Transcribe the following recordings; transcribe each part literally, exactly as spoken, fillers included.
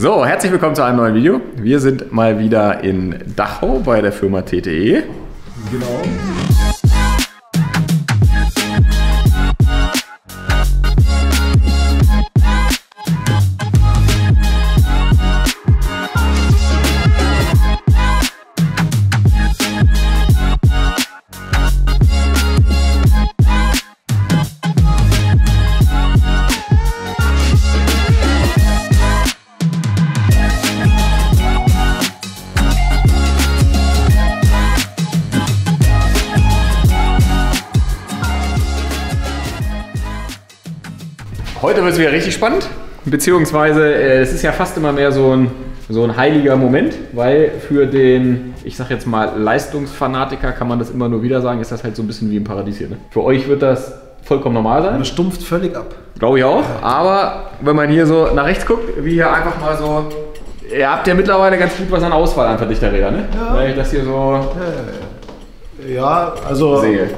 So, herzlich willkommen zu einem neuen Video. Wir sind mal wieder in Dachau bei der Firma T T E. Genau. Heute wird es wieder richtig spannend, beziehungsweise äh, es ist ja fast immer mehr so ein, so ein heiliger Moment, weil für den, ich sag jetzt mal, Leistungsfanatiker, kann man das immer nur wieder sagen, ist das halt so ein bisschen wie im Paradies hier. Ne? Für euch wird das vollkommen normal sein. Das stumpft völlig ab. Glaube ich auch, aber wenn man hier so nach rechts guckt, wie hier einfach mal so, ihr habt ja mittlerweile ganz gut was an Auswahl an Verdichterräder, ne? Ja. Weil ich das hier so Ja, also sehe. Äh,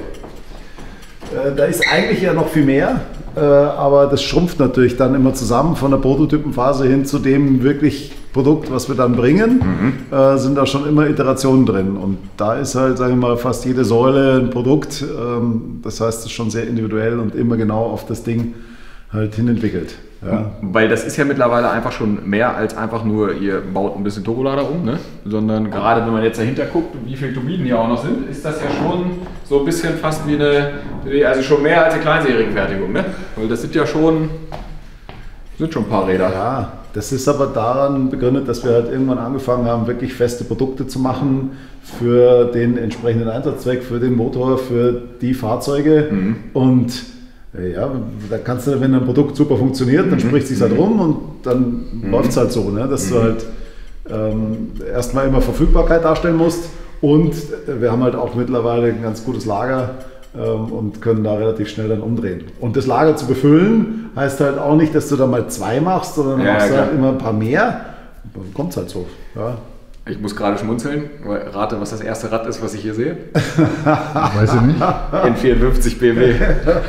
da ist eigentlich ja noch viel mehr. Äh, aber das schrumpft natürlich dann immer zusammen von der Prototypenphase hin zu dem wirklich Produkt, was wir dann bringen, mhm. äh, sind da schon immer Iterationen drin. Und da ist halt, sagen wir mal, fast jede Säule ein Produkt. Ähm, das heißt, es ist schon sehr individuell und immer genau auf das Ding halt hin entwickelt. Ja. Weil das ist ja mittlerweile einfach schon mehr als einfach nur, ihr baut ein bisschen Turbolader um, ne? Sondern gerade wenn man jetzt dahinter guckt, wie viele Turbinen hier auch noch sind, ist das ja schon so ein bisschen fast wie eine, also schon mehr als eine Kleinserienfertigung, ne? Weil das sind ja schon, sind schon ein paar Räder. Ja, das ist aber daran begründet, dass wir halt irgendwann angefangen haben, wirklich feste Produkte zu machen für den entsprechenden Einsatzzweck, für den Motor, für die Fahrzeuge mhm. und ja, da kannst du, wenn ein Produkt super funktioniert, dann spricht es sich halt rum und dann mhm. läuft es halt so, ne? Dass mhm. du halt ähm, erstmal immer Verfügbarkeit darstellen musst und wir haben halt auch mittlerweile ein ganz gutes Lager ähm, und können da relativ schnell dann umdrehen. Und das Lager zu befüllen heißt halt auch nicht, dass du da mal zwei machst, sondern ja, machst ja, halt immer ein paar mehr. Dann kommt es halt so. Ja. Ich muss gerade schmunzeln, weil rate, was das erste Rad ist, was ich hier sehe. Weiß ich nicht. N vierundfünfzig B M W.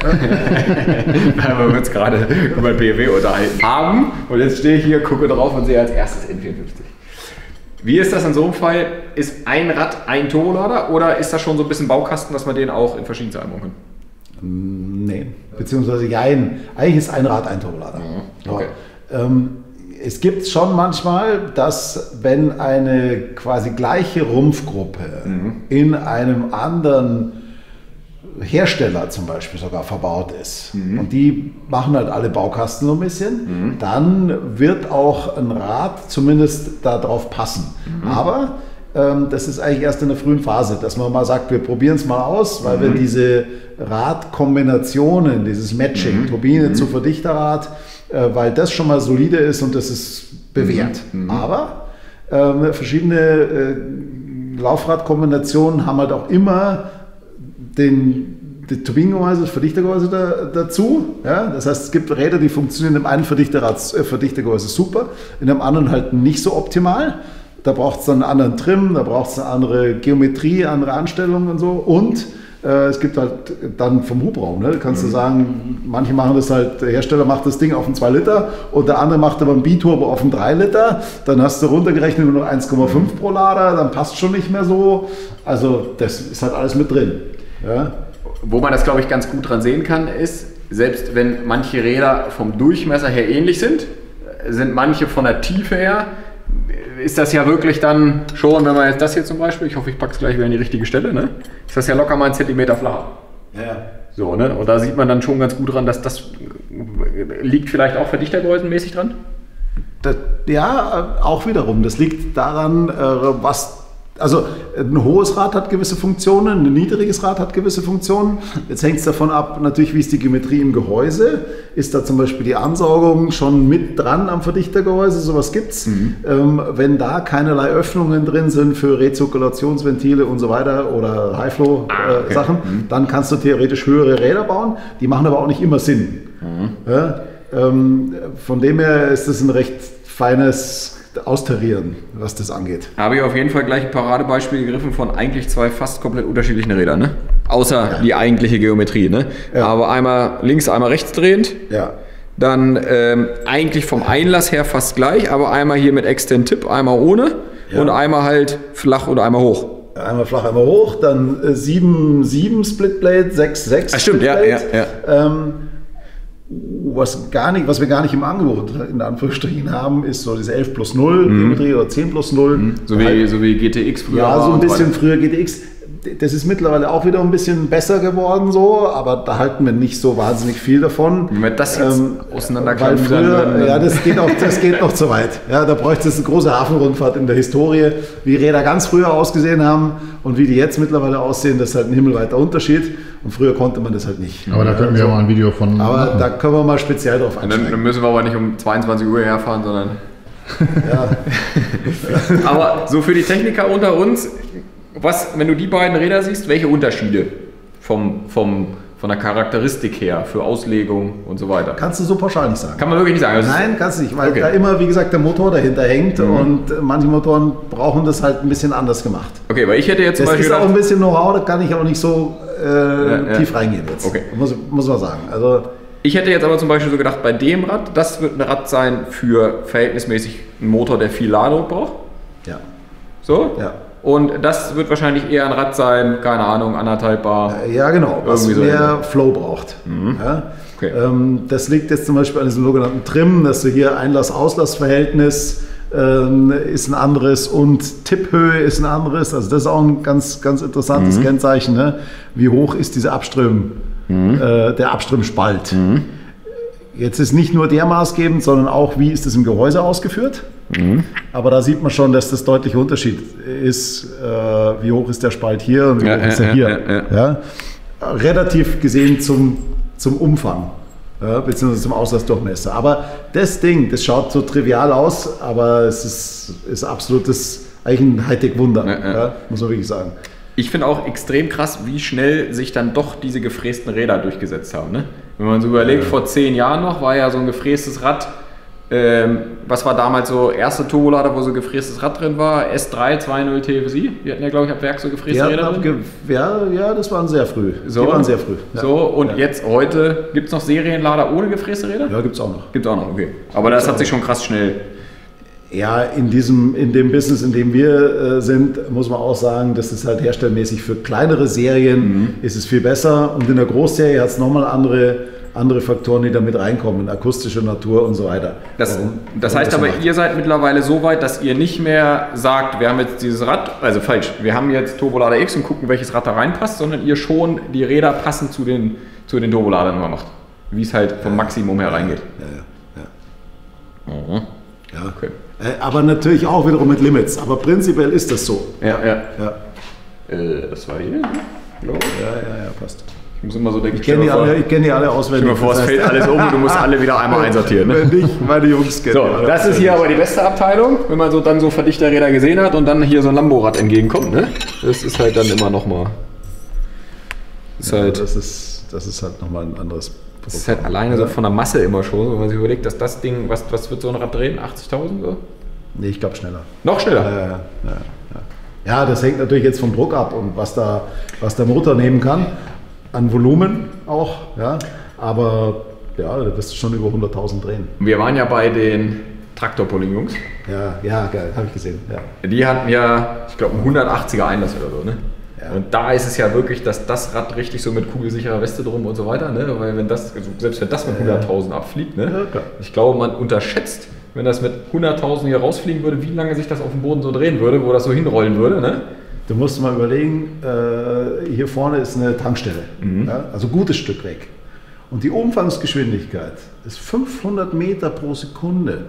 Weil wir uns gerade über B M W unterhalten haben. Und jetzt stehe ich hier, gucke drauf und sehe als erstes N vierundfünfzig. Wie ist das in so einem Fall? Ist ein Rad ein Turbolader oder ist das schon so ein bisschen Baukasten, dass man den auch in verschiedenste einbauen kann? Nee, beziehungsweise jein. Eigentlich ist ein Rad ein Turbolader. Mhm. Okay. Ja. Ähm, Es gibt schon manchmal, dass wenn eine quasi gleiche Rumpfgruppe mhm. in einem anderen Hersteller zum Beispiel sogar verbaut ist mhm. und die machen halt alle Baukasten so ein bisschen, mhm. dann wird auch ein Rad zumindest darauf passen. Mhm. Aber ähm, das ist eigentlich erst in der frühen Phase, dass man mal sagt, wir probieren es mal aus, weil mhm. wir diese Radkombinationen, dieses Matching, mhm. Turbine mhm. zu Verdichterrad, weil das schon mal solide ist und das ist bewährt. Mhm. Aber ähm, verschiedene äh, Laufradkombinationen haben halt auch immer den, die Turbinengehäuse, das Verdichtergehäuse da, dazu. Ja? Das heißt, es gibt Räder, die funktionieren im einen Verdichterrad, äh, Verdichtergehäuse super, in dem anderen halt nicht so optimal. Da braucht es dann einen anderen Trim, da braucht es eine andere Geometrie, andere Anstellungen und so. Und es gibt halt dann vom Hubraum, ne? Da kannst du sagen, manche machen das halt, der Hersteller macht das Ding auf einen zwei Liter und der andere macht aber ein Biturbo auf einen drei Liter, dann hast du runtergerechnet nur noch eins Komma fünf pro Lader, dann passt schon nicht mehr so. Also das ist halt alles mit drin. Ja? Wo man das, glaube ich, ganz gut dran sehen kann, ist, selbst wenn manche Räder vom Durchmesser her ähnlich sind, sind manche von der Tiefe her, ist das ja wirklich dann schon, wenn man jetzt das hier zum Beispiel, ich hoffe, ich packe es gleich wieder an die richtige Stelle, ne? Ist das ja locker mal einen Zentimeter flach. Ja. So, ne? Und da sieht man dann schon ganz gut dran, dass das liegt vielleicht auch verdichtergehäusenmäßig dran? Das, ja, auch wiederum. Das liegt daran, was. Also ein hohes Rad hat gewisse Funktionen, ein niedriges Rad hat gewisse Funktionen. Jetzt hängt es davon ab, natürlich, wie ist die Geometrie im Gehäuse. Ist da zum Beispiel die Ansaugung schon mit dran am Verdichtergehäuse? Sowas gibt es. Mhm. Ähm, wenn da keinerlei Öffnungen drin sind für Rezirkulationsventile und so weiter oder High-Flow-Sachen, ah, okay. äh, mhm. dann kannst du theoretisch höhere Räder bauen. Die machen aber auch nicht immer Sinn. Mhm. Ja, ähm, von dem her ist das ein recht feines Austarieren, was das angeht. Habe ich auf jeden Fall gleich ein Paradebeispiel gegriffen von eigentlich zwei fast komplett unterschiedlichen Rädern, ne? Außer ja. die eigentliche Geometrie, ne? Ja. Aber einmal links, einmal rechts drehend. Ja. Dann ähm, eigentlich vom Einlass her fast gleich, aber einmal hier mit Extend-Tip, einmal ohne ja. und einmal halt flach oder einmal hoch. Einmal flach, einmal hoch, dann äh, sieben sieben Splitblade, sechs sechs Ach, stimmt, Splitblade. ja, ja, ja. Ähm, was, gar nicht, was wir gar nicht im Angebot in Anführungsstrichen haben, ist so diese elf plus null Mhm. Geometrie oder zehn plus null. Mhm. So, wie, so wie G T X früher. Ja, war so ein und bisschen weiter. früher G T X. Das ist mittlerweile auch wieder ein bisschen besser geworden, so, aber da halten wir nicht so wahnsinnig viel davon. Wenn wir das jetzt Ähm, auseinanderklappen, weil früher, dann- ja, das geht, auch, das geht noch zu weit. Ja, da bräuchte es eine große Hafenrundfahrt in der Historie, wie Räder ganz früher ausgesehen haben und wie die jetzt mittlerweile aussehen, das ist halt ein himmelweiter Unterschied. Und früher konnte man das halt nicht. Aber da können wir ja mal ein Video von Aber machen. da können wir mal speziell drauf Und dann, dann einsteigen. müssen wir aber nicht um zweiundzwanzig Uhr herfahren, sondern. Ja. Aber so für die Techniker unter uns, was, wenn du die beiden Räder siehst, welche Unterschiede vom, vom, von der Charakteristik her für Auslegung und so weiter? Kannst du so pauschal nicht sagen. Kann man wirklich nicht sagen. Also Nein, kannst du nicht, weil Okay. da immer, wie gesagt, der Motor dahinter hängt Mhm. und äh, manche Motoren brauchen das halt ein bisschen anders gemacht. Okay, weil ich hätte jetzt zum Das Beispiel ist auch ein gedacht, bisschen Know-how, da kann ich auch nicht so äh, ja. tief reingehen jetzt. Okay. Muss, muss man sagen. Also, ich hätte jetzt aber zum Beispiel so gedacht, bei dem Rad, das wird ein Rad sein für verhältnismäßig einen Motor, der viel Ladung braucht. ja. So? Ja. Und das wird wahrscheinlich eher ein Rad sein, keine Ahnung, anderthalb Bar. Ja, genau, was Irgendwie so mehr ähnlich. Flow braucht. Ja? Okay. Ähm, das liegt jetzt zum Beispiel an diesem sogenannten Trim, dass du hier Einlass-Auslass-Verhältnis ähm, ist ein anderes und Tipphöhe ist ein anderes. Also das ist auch ein ganz, ganz interessantes Mhm. Kennzeichen. Ne? Wie hoch ist diese Abström, Mhm. äh, der Abströmspalt? Jetzt ist nicht nur der maßgebend, sondern auch, wie ist es im Gehäuse ausgeführt. Mhm. Aber da sieht man schon, dass das deutliche Unterschied ist, äh, wie hoch ist der Spalt hier und wie Ja, hoch ist ja, er hier. ja, ja, Ja? Relativ gesehen zum, zum Umfang, ja, beziehungsweise zum Auslassdurchmesser. Aber das Ding, das schaut so trivial aus, aber es ist, ist absolutes, eigentlich ein Hightech-Wunder, Ja, ja. ja, muss man wirklich sagen. Ich finde auch extrem krass, wie schnell sich dann doch diese gefrästen Räder durchgesetzt haben. Ne? Wenn man so überlegt, vor zehn Jahren noch war ja so ein gefrästes Rad, ähm, was war damals so erste Turbolader, wo so gefrästes Rad drin war, S drei zwanzig T F S I. Die hatten ja, glaube ich, ab Werk so gefräste Ja, Räder drin. ja, ja, das waren sehr früh. So. Die waren sehr früh. Ja. So, und ja. jetzt heute, gibt es noch Serienlader ohne gefräste Räder? Ja, gibt es auch noch. Gibt es auch noch, okay. Aber das hat sich schon krass schnell. Ja, in, diesem, in dem Business, in dem wir äh, sind, muss man auch sagen, das ist halt herstellmäßig für kleinere Serien Mhm. ist es viel besser und in der Großserie hat es nochmal andere, andere Faktoren, die da mit reinkommen, akustische Natur und so weiter. Das, Warum- das warum heißt so aber, macht. ihr seid mittlerweile so weit, dass ihr nicht mehr sagt, wir haben jetzt dieses Rad, also falsch, wir haben jetzt Turbolader X und gucken, welches Rad da reinpasst, sondern ihr schon die Räder passend zu den, zu den Turboladern immer macht. Wie es halt vom Maximum her reingeht. Ja, ja, Mhm. ja. ja. Okay. Äh, aber natürlich auch wiederum mit Limits. Aber prinzipiell ist das so. Ja, ja. Ja, Äh, das war hier, ne? Glaube ich. ja, ja, ja passt. Ich muss immer so denken, Ich kenne die, alle- ich kenn die alle auswendig. Stell dir mal vor, es Das heißt- fällt alles um und du musst alle wieder einmal einsortieren. Ne? Wenn nicht, meine Jungs kennen So, die alle das ist hier aber die beste Abteilung, wenn man so dann so Verdichterräder gesehen hat und dann hier so ein Lambo-Rad entgegenkommt. Ne? Das ist halt dann immer nochmal. Ist Ja, halt, das, ist, das ist halt nochmal ein anderes das ist halt alleine so von der Masse immer schon, wenn man sich überlegt, dass das Ding, was, was wird so ein Rad drehen? achtzigtausend? So? Nee, ich glaube schneller. Noch schneller. Ja, ja, ja, ja. ja, das hängt natürlich jetzt vom Druck ab und was, da, was der Motor nehmen kann. An Volumen auch. Ja. Aber ja, da wirst du schon über hunderttausend drehen. Wir waren ja bei den Traktorpulling-Jungs. Ja, ja, geil, habe ich gesehen. Ja. Die hatten ja, ich glaube, einen hundertachtziger Einlass oder so. Ne? Ja. Und da ist es ja wirklich, dass das Rad richtig so mit kugelsicherer Weste drum und so weiter, ne? Weil wenn das, also selbst wenn das mit hunderttausend abfliegt, ne? Ja, klar. Ich glaube, man unterschätzt, wenn das mit hunderttausend hier rausfliegen würde, wie lange sich das auf dem Boden so drehen würde, wo das so hinrollen würde. Ne? Du musst mal überlegen, äh, hier vorne ist eine Tankstelle, ja, also ein gutes Stück weg. Und die Umfangsgeschwindigkeit ist fünfhundert Meter pro Sekunde.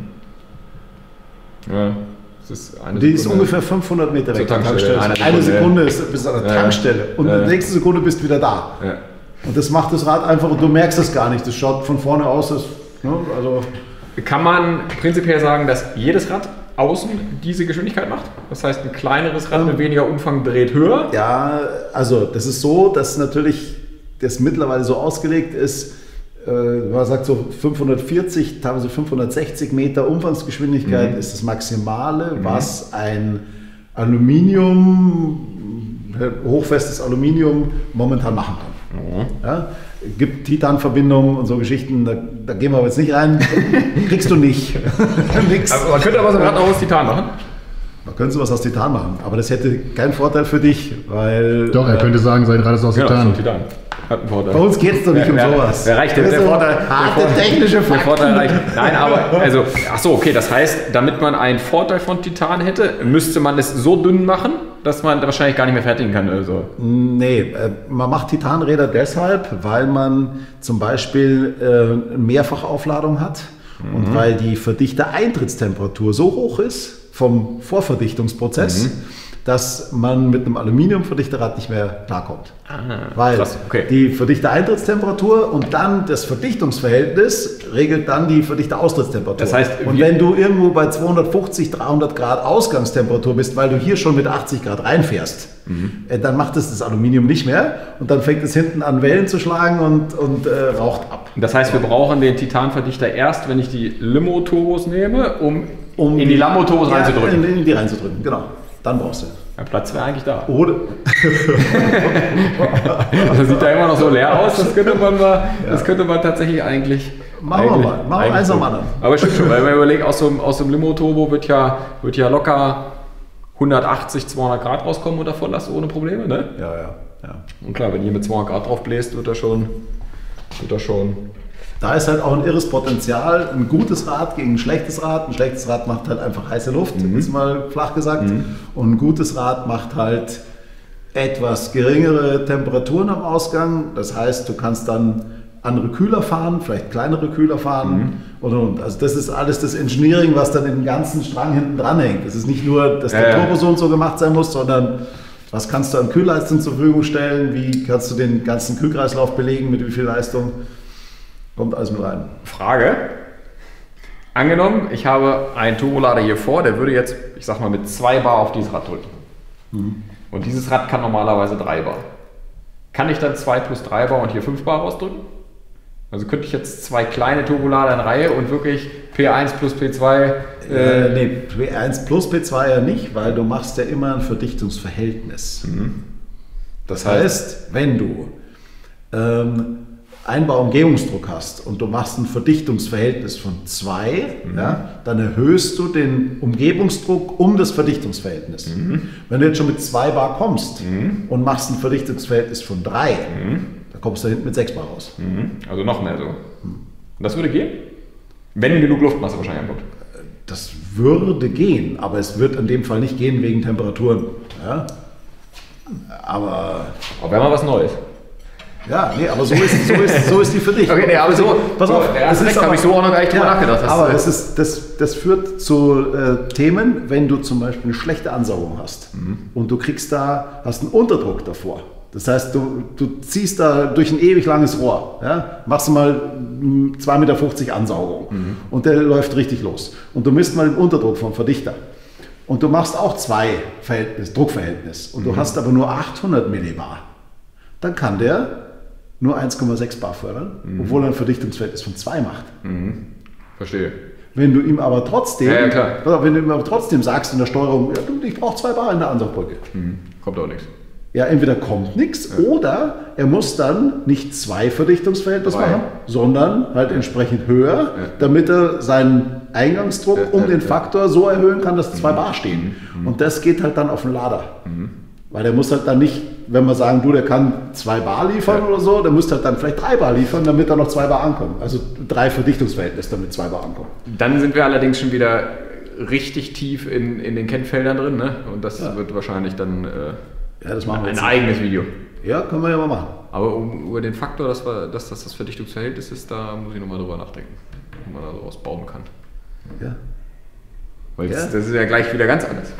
Ja, das ist eine Die ist Sekunde. ungefähr fünfhundert Meter Zur weg. Die Tankstelle. Eine, Eine eine Sekunde, Sekunde ja. ist bis an der Ja, ja. Tankstelle und Ja, in ja. der nächsten Sekunde bist du wieder da. Ja. Und das macht das Rad einfach und du merkst es gar nicht. Das schaut von vorne aus, das, ne, also Kann man prinzipiell sagen, dass jedes Rad außen diese Geschwindigkeit macht? Das heißt, ein kleineres Rad mit weniger Umfang dreht höher? ja, also das ist so, dass natürlich das mittlerweile so ausgelegt ist, äh, man sagt so fünfhundertvierzig, teilweise fünfhundertsechzig Meter Umfangsgeschwindigkeit ist das Maximale, was ein Aluminium, hochfestes Aluminium momentan machen kann. Ja? gibt Titanverbindungen und so Geschichten, da, da gehen wir aber jetzt nicht rein. Kriegst du nicht. Nix. Aber man könnte aber so ein Rad auch aus Titan machen. Da können Sie was aus Titan machen, aber das hätte keinen Vorteil für dich, weil... Doch, er äh, könnte sagen, sein Rad ist aus Genau, Titan. so Titan. Hat einen Vorteil. Bei uns geht es doch nicht Ja, um ja, sowas. der reicht, der- Das der ist so Vorteil- der harte Vorteil- technische Der Fakten. Vorteil reicht. Nein, aber, also, ach so, okay, das heißt, damit man einen Vorteil von Titan hätte, müsste man es so dünn machen, dass man wahrscheinlich gar nicht mehr fertigen kann. Also. Nee, äh, man macht Titanräder deshalb, weil man zum Beispiel äh, eine Mehrfachaufladung hat und weil die Verdichter-Eintrittstemperatur so hoch ist vom Vorverdichtungsprozess, Mhm. dass man mit einem Aluminiumverdichterrad nicht mehr klarkommt. Ah, Weil krass, okay. die Verdichter-Eintrittstemperatur und dann das Verdichtungsverhältnis regelt dann die Verdichter-Austrittstemperatur. Das heißt, und wir- wenn du irgendwo bei zweihundertfünfzig, dreihundert Grad Ausgangstemperatur bist, weil du hier schon mit achtzig Grad reinfährst, Mhm. äh, dann macht es das Aluminium nicht mehr und dann fängt es hinten an Wellen zu schlagen und, und äh, raucht ab. Das heißt, wir brauchen den Titanverdichter erst, wenn ich die Limo-Turbos nehme, um, Um in die Lambo-Turbos ja, reinzudrücken. In, in die reinzudrücken, genau. Dann brauchst du. Der Platz wäre eigentlich da. Oder Das sieht da immer noch so leer aus, das könnte man, mal, das könnte man tatsächlich eigentlich... Machen wir eigentlich, mal. Machen wir eigentlich eins so. am anderen. Aber stimmt schon, weil man überlegt, aus so, einem- aus dem Limo-Turbo wird ja, wird ja locker hundertachtzig, zweihundert Grad rauskommen unter Volllast ohne Probleme, ne? ja, ja, ja. Und klar, wenn ihr mit zweihundert Grad drauf bläst, wird das schon... Wird das schon Da ist halt auch ein irres Potenzial. Ein gutes Rad gegen ein schlechtes Rad. Ein schlechtes Rad macht halt einfach heiße Luft, ist mal flach gesagt. Und ein gutes Rad macht halt etwas geringere Temperaturen am Ausgang. Das heißt, du kannst dann andere Kühler fahren, vielleicht kleinere Kühler fahren. Und, und. Also das ist alles das Engineering, was dann in den ganzen Strang hinten dran hängt. Das ist nicht nur, dass der Ja, ja. Turbo so und so gemacht sein muss, sondern was kannst du an Kühlleistung zur Verfügung stellen? Wie kannst du den ganzen Kühlkreislauf belegen, mit wie viel Leistung? Kommt alles mit rein. Frage. Angenommen, ich habe einen Turbolader hier vor, der würde jetzt, ich sag mal, mit zwei Bar auf dieses Rad drücken. Und dieses Rad kann normalerweise drei Bar. Kann ich dann zwei plus drei Bar und hier fünf Bar rausdrücken? Also könnte ich jetzt zwei kleine Turbolader in Reihe und wirklich P eins plus P zwei. Äh, Äh, nee, P eins plus P zwei ja nicht, weil du machst ja immer ein Verdichtungsverhältnis. Das heißt, wenn du ähm, Einbauumgebungsdruck hast und du machst ein Verdichtungsverhältnis von zwei, ja, dann erhöhst du den Umgebungsdruck um das Verdichtungsverhältnis. Wenn du jetzt schon mit zwei Bar kommst und machst ein Verdichtungsverhältnis von drei, dann kommst du da hinten mit sechs Bar raus. also noch mehr so. Und das würde gehen? Wenn genug Luftmasse wahrscheinlich ankommt. Das würde gehen, aber es wird in dem Fall nicht gehen wegen Temperaturen. Ja? Aber Aber wäre mal was Neues. ja, nee, aber so ist, so ist, so ist die für dich. Okay, nee, aber so- pass so, auf, der das Aspekt ist habe aber- ich so auch noch gar nicht drüber nachgedacht. Das- aber das, ist, das, das führt zu äh, Themen, wenn du zum Beispiel eine schlechte Ansaugung hast und du kriegst da, hast einen Unterdruck davor. Das heißt, du, du ziehst da durch ein ewig langes Rohr, ja? Machst du mal mm, zwei Meter fünfzig Ansaugung und der läuft richtig los. Und du misst mal den Unterdruck vom Verdichter. Und du machst auch zwei Verhältnis, Druckverhältnis und du hast aber nur achthundert Millibar. Dann kann der nur eins Komma sechs Bar fördern, obwohl er ein Verdichtungsverhältnis von zwei macht. Verstehe. Wenn du ihm aber trotzdem, Ja, ja, klar. Pass auf, wenn du ihm aber trotzdem sagst in der Steuerung, ja, du, ich brauche zwei Bar in der Ansaugbrücke. Kommt auch nichts. Ja, entweder kommt nichts oder er muss dann nicht zwei Verdichtungsverhältnisse Drei. machen, sondern halt entsprechend höher, Ja. damit er seinen Eingangsdruck Ja, um ja, den ja. Faktor so erhöhen kann, dass zwei Bar stehen. Und das geht halt dann auf den Lader. Weil der muss halt dann nicht, wenn wir sagen, du, der kann zwei Bar liefern Ja. oder so, der muss halt dann vielleicht drei Bar liefern, damit da noch zwei Bar ankommen. Also drei Verdichtungsverhältnisse, damit zwei Bar ankommen. Dann sind wir allerdings schon wieder richtig tief in, in den Kennfeldern drin, ne? Und das wird wahrscheinlich dann äh, Ja, das machen wir ein jetzt. eigenes Video. Ja, können wir ja mal machen. Aber um, über den Faktor, dass, wir, dass das das Verdichtungsverhältnis ist, da muss ich nochmal drüber nachdenken, wie man da sowas bauen kann. Ja. Weil das, Ja. das ist ja gleich wieder ganz anders.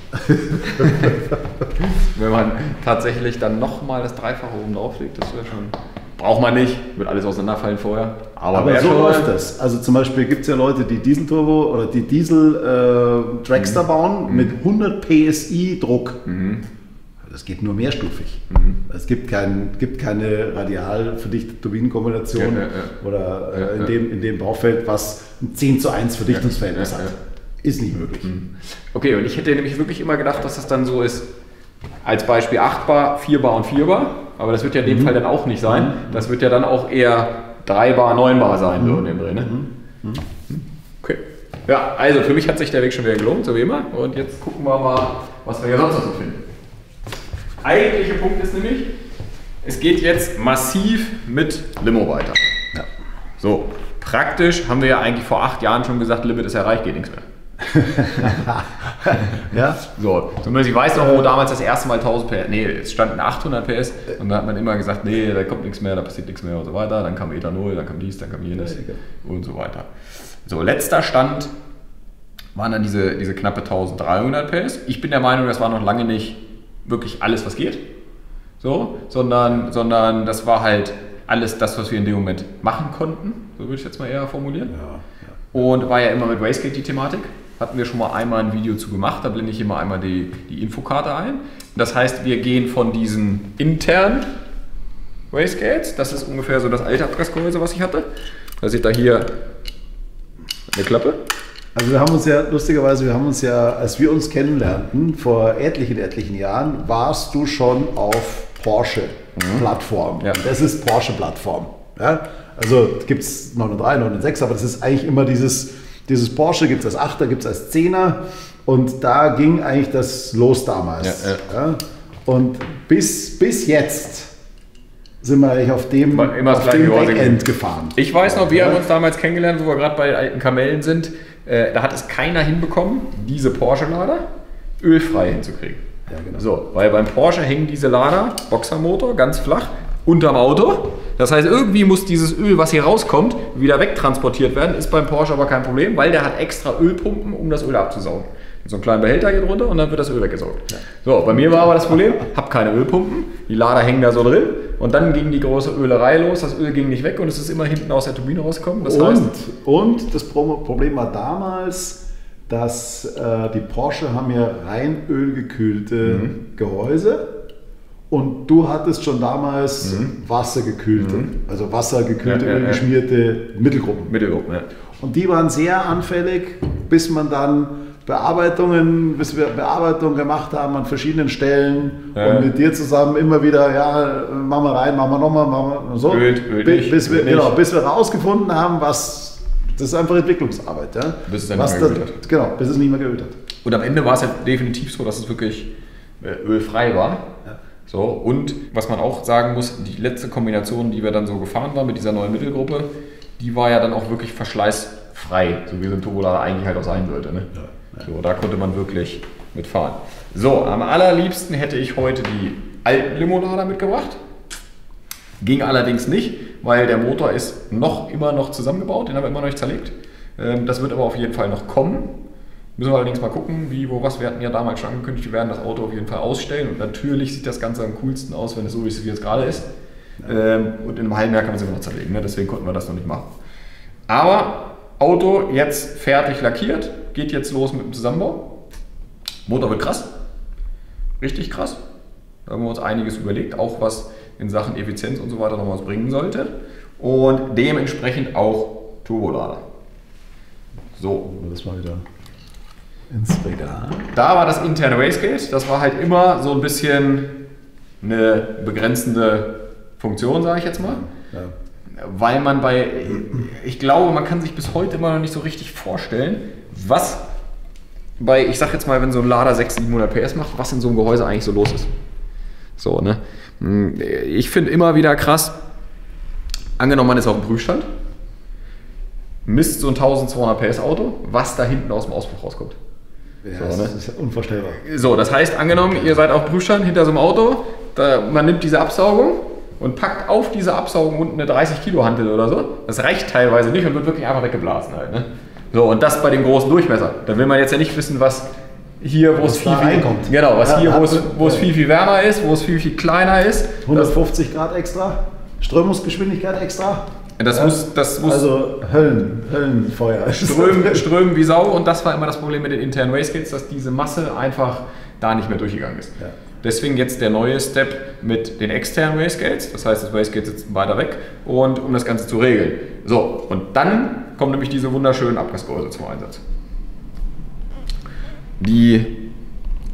Wenn man tatsächlich dann nochmal das Dreifache oben drauflegt, das wäre schon... Braucht man nicht, wird alles auseinanderfallen vorher. Aber, Aber wär so schon mal- läuft das. Also zum Beispiel gibt es ja Leute, die Dieselturbo oder die Diesel-Dragster bauen mit hundert P S I Druck. Das geht nur mehrstufig. Es gibt, kein, gibt keine radial verdichtete Turbinenkombination Ja, ja, ja. oder äh, Ja, in, ja. dem, in dem Baufeld, was ein zehn zu eins Verdichtungsverhältnis Ja, ja, hat. ja. Ist nicht möglich. Okay, und ich hätte nämlich wirklich immer gedacht, dass das dann so ist, als Beispiel acht Bar, vier Bar und vier Bar. Aber das wird ja in dem mhm. Fall dann auch nicht sein. Das wird ja dann auch eher drei Bar, neun Bar sein, so in dem Dreh. Ne? Mhm. Okay. Ja, also für mich hat sich der Weg schon wieder gelohnt, so wie immer. Und jetzt gucken wir mal, was wir hier sonst noch so finden. Eigentlicher Punkt ist nämlich, es geht jetzt massiv mit Limo weiter. Ja. So, praktisch haben wir ja eigentlich vor acht Jahren schon gesagt, Limit ist erreicht, geht nichts mehr. Ja. So, zumindest ich weiß noch, wo damals das erste Mal tausend P S, nee, es standen achthundert P S und da hat man immer gesagt, nee, da kommt nichts mehr, da passiert nichts mehr und so weiter. Dann kam Ethanol, dann kam dies, dann kam jenes ja, und so weiter. So, letzter Stand waren dann diese, diese knappe dreizehnhundert P S. Ich bin der Meinung, das war noch lange nicht wirklich alles, was geht, so, sondern, sondern das war halt alles das, was wir in dem Moment machen konnten, so würde ich jetzt mal eher formulieren. Ja, ja. Und war ja immer mit Wastegate die Thematik. Hatten wir schon mal einmal ein Video zu gemacht, da blende ich immer einmal die, die Infokarte ein. Das heißt, wir gehen von diesen internen Wastegates, das ist ungefähr so das alte Abgasgehäuse, was ich hatte. Da seht ihr hier eine Klappe. Also wir haben uns ja, lustigerweise, wir haben uns ja, als wir uns kennenlernten, vor etlichen, etlichen Jahren, warst du schon auf Porsche-Plattform. Mhm. Ja. Das ist Porsche-Plattform. Ja? Also gibt es neun drei, neun sechs, aber das ist eigentlich immer dieses, dieses Porsche, gibt es als Achter, gibt es als Zehner und da ging eigentlich das los damals. Ja, ja. Ja? Und bis, bis jetzt sind wir eigentlich auf dem, immer auf dem Backend gefahren. Ich weiß noch, wir ja. haben uns damals kennengelernt, wo wir gerade bei alten Kamellen sind. Äh, da hat es keiner hinbekommen, diese Porsche-Lader ölfrei hinzukriegen. Ja, genau. So, weil beim Porsche hängen diese Lader, Boxermotor, ganz flach, unterm Auto. Das heißt, irgendwie muss dieses Öl, was hier rauskommt, wieder wegtransportiert werden. Ist beim Porsche aber kein Problem, weil der hat extra Ölpumpen, um das Öl abzusaugen. So einen kleinen Behälter geht runter und dann wird das Öl weggesaugt. Ja. So, bei mir war aber das Problem, habe keine Ölpumpen, die Lader hängen da so drin und dann ging die große Ölerei los, das Öl ging nicht weg und es ist immer hinten aus der Turbine rausgekommen. Das und, heißt, und das Problem war damals, dass äh, die Porsche haben ja rein ölgekühlte mhm. Gehäuse und du hattest schon damals mhm. wassergekühlte, mhm. also wassergekühlte, ja, ja, ölgeschmierte ja. Mittelgruppen. Mittelgruppen ja. Und die waren sehr anfällig, bis man dann Bearbeitungen, bis wir Bearbeitungen gemacht haben an verschiedenen Stellen ja. und mit dir zusammen immer wieder, ja, machen wir rein, machen wir nochmal, machen wir so, ölt, ölt bis, bis, wir, genau, bis wir rausgefunden haben, was, das ist einfach Entwicklungsarbeit. Ja? Bis es dann was nicht mehr das, geölt hat. Genau, bis es nicht mehr geölt hat. Und am Ende war es ja definitiv so, dass es wirklich ölfrei war. Ja. So, und was man auch sagen muss, die letzte Kombination, die wir dann so gefahren waren mit dieser neuen Mittelgruppe, die war ja dann auch wirklich verschleißfrei, so wie so ein Turbolader eigentlich halt auch sein sollte. Ne? Ja. So, da konnte man wirklich mitfahren. So, am allerliebsten hätte ich heute die alten Limolader mitgebracht. Ging allerdings nicht, weil der Motor ist noch immer noch zusammengebaut, den haben wir immer noch nicht zerlegt. Das wird aber auf jeden Fall noch kommen. Müssen wir allerdings mal gucken, wie, wo, was. Wir hatten ja damals schon angekündigt, wir werden das Auto auf jeden Fall ausstellen. Und natürlich sieht das Ganze am coolsten aus, wenn es so ist, wie es gerade ist. Ja. Und in einem halben Jahr kann man es immer noch zerlegen, ne? Deswegen konnten wir das noch nicht machen. Aber Auto jetzt fertig lackiert, geht jetzt los mit dem Zusammenbau. Motor wird krass, richtig krass. Da haben wir uns einiges überlegt, auch was in Sachen Effizienz und so weiter noch was bringen sollte. Und dementsprechend auch Turbolader. So. Das mal wieder ins Regal. Da war das interne Wastegate, das war halt immer so ein bisschen eine begrenzende Funktion, sage ich jetzt mal. Ja. Weil man bei, ich glaube, man kann sich bis heute immer noch nicht so richtig vorstellen, was bei, ich sag jetzt mal, wenn so ein Lader sechshundert, siebenhundert P S macht, was in so einem Gehäuse eigentlich so los ist. So, ne? Ich finde immer wieder krass, angenommen man ist auf dem Prüfstand, misst so ein eintausendzweihundert P S Auto, was da hinten aus dem Auspuff rauskommt. Ja, so, ne? Das ist unvorstellbar. So, das heißt, angenommen, ihr seid auf dem Prüfstand hinter so einem Auto, da, man nimmt diese Absaugung und packt auf diese Absaugung unten eine dreißig Kilo Hantel oder so. Das reicht teilweise nicht und wird wirklich einfach weggeblasen halt. Ne? So, und das bei dem großen Durchmesser. Da will man jetzt ja nicht wissen, was hier, wo es viel, viel, genau, was ja, hier, wo es, wo es viel, viel wärmer ist, wo es viel, viel kleiner ist. hundertfünfzig Grad extra, Strömungsgeschwindigkeit extra. Das, ja, muss, das muss also Höllen, Höllenfeuer. Strömen, strömen wie Sau und das war immer das Problem mit den internen Wastegates, dass diese Masse einfach da nicht mehr durchgegangen ist. Ja. Deswegen jetzt der neue Step mit den externen Wastegates, das heißt, das Wastegate sitzt weiter weg und um das Ganze zu regeln. So, und dann kommen nämlich diese wunderschönen Abgasgehäuse zum Einsatz. Die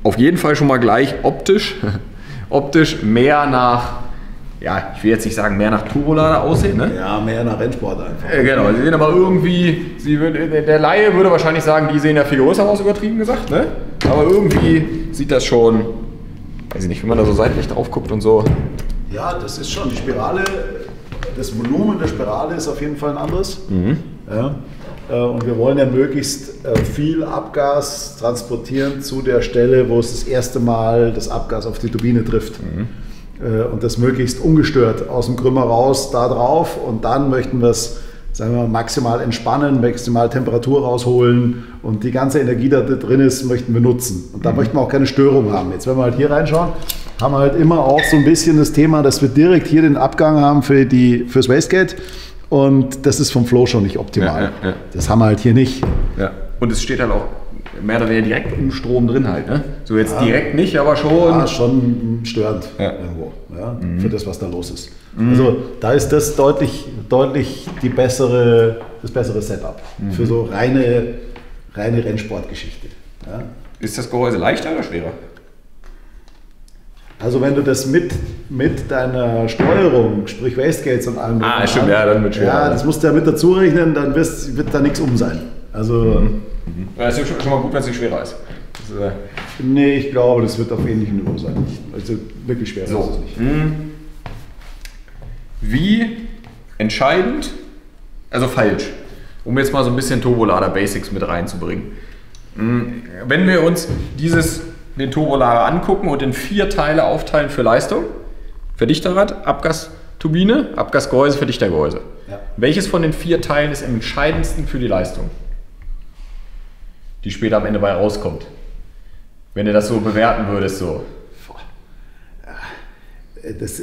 auf jeden Fall schon mal gleich optisch, optisch mehr nach, ja, ich will jetzt nicht sagen mehr nach Turbolader aussehen, ne? Ja, mehr nach Rennsport einfach. Äh, genau, sie sehen aber irgendwie, sie, der Laie würde wahrscheinlich sagen, die sehen ja viel größer aus, übertrieben gesagt, ne? Aber irgendwie sieht das schon, weiß ich nicht, wenn man da so seitlich drauf guckt und so. Ja, das ist schon, die Spirale, das Volumen der Spirale ist auf jeden Fall ein anderes. Mhm. Ja. Und wir wollen ja möglichst viel Abgas transportieren zu der Stelle, wo es das erste Mal das Abgas auf die Turbine trifft. Mhm. Und das möglichst ungestört aus dem Krümmer raus, da drauf. Und dann möchten wir es, sagen wir mal, maximal entspannen, maximal Temperatur rausholen. Und die ganze Energie, die da drin ist, möchten wir nutzen. Und da mhm. möchten wir auch keine Störung haben. Jetzt, wenn wir halt hier reinschauen, haben wir halt immer auch so ein bisschen das Thema, dass wir direkt hier den Abgang haben für die, fürs Wastegate. Und das ist vom Flow schon nicht optimal. Ja, ja, ja. Das haben wir halt hier nicht. Ja. Und es steht halt auch mehr oder weniger direkt im Strom drin halt. Ne? So jetzt ja. direkt nicht, aber schon. Ja, schon störend ja. irgendwo. Ja, mhm. Für das, was da los ist. Mhm. Also da ist das deutlich, deutlich die bessere, das bessere Setup. Mhm. Für so reine, reine Rennsportgeschichte. Ja. Ist das Gehäuse leichter oder schwerer? Also wenn du das mit, mit deiner Steuerung, sprich Wastegates und allem, ah, stimmt, ja, dann mit schwerer. Ja, das musst du ja mit dazu rechnen, dann wirst, wird da nichts um sein. Also, mhm. Ja, es ist schon mal gut, wenn es nicht schwerer ist. Das, äh nee, ich glaube, das wird auf ähnlichem Niveau sein. Also wirklich schwer so. ist es nicht. Mhm. Wie entscheidend, also falsch, um jetzt mal so ein bisschen Turbolader Basics mit reinzubringen. Mhm. Wenn wir uns dieses den Turbolader angucken und in vier Teile aufteilen für Leistung. Verdichterrad, Abgasturbine, Abgasgehäuse, Verdichtergehäuse. Ja. Welches von den vier Teilen ist am entscheidendsten für die Leistung, die später am Ende bei rauskommt? Wenn du das so bewerten würdest, so. Das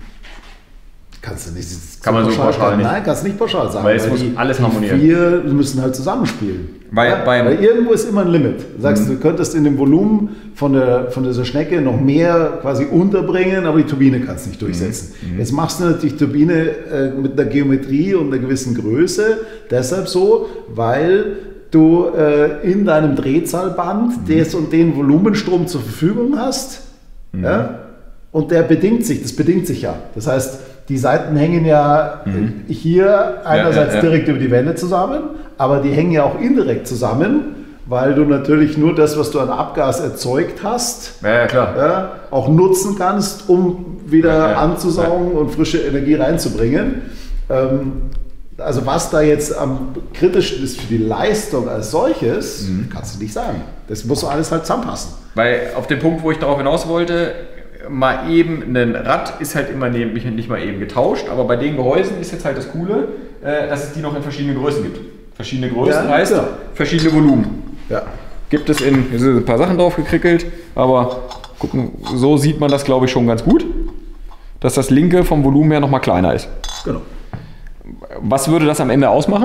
kannst du nicht. Das kann man so pauschal nicht. Nein, kannst du nicht pauschal sagen. Weil es muss alles harmonieren. Die vier müssen halt zusammenspielen. Weil, ja? Weil irgendwo ist immer ein Limit. Du sagst, mhm. du könntest in dem Volumen von, der, von dieser Schnecke noch mehr quasi unterbringen, aber die Turbine kannst du nicht durchsetzen. Mhm. Jetzt machst du natürlich die Turbine äh, mit einer Geometrie und einer gewissen Größe deshalb so, weil du äh, in deinem Drehzahlband mhm. des und den Volumenstrom zur Verfügung hast. Mhm. Ja? Und der bedingt sich, das bedingt sich ja. Das heißt, die Seiten hängen ja mhm. hier einerseits ja, ja, ja. direkt über die Wände zusammen, aber die hängen ja auch indirekt zusammen, weil du natürlich nur das, was du an Abgas erzeugt hast, ja, ja, klar. Ja, auch nutzen kannst, um wieder ja, ja. anzusaugen ja. und frische Energie reinzubringen. Ähm, also was da jetzt am kritischsten ist für die Leistung als solches, mhm. kannst du nicht sagen. Das muss alles halt zusammenpassen. Weil auf den Punkt, wo ich darauf hinaus wollte, mal eben ein Rad ist halt immer nicht mal eben getauscht, aber bei den Gehäusen ist jetzt halt das Coole, dass es die noch in verschiedenen Größen gibt. Verschiedene Größen ja, heißt ja. verschiedene Volumen. Ja. Gibt es in, hier sind ein paar Sachen drauf gekrickelt, aber gucken, so sieht man das, glaube ich, schon ganz gut, dass das linke vom Volumen her noch mal kleiner ist. Genau. Was würde das am Ende ausmachen?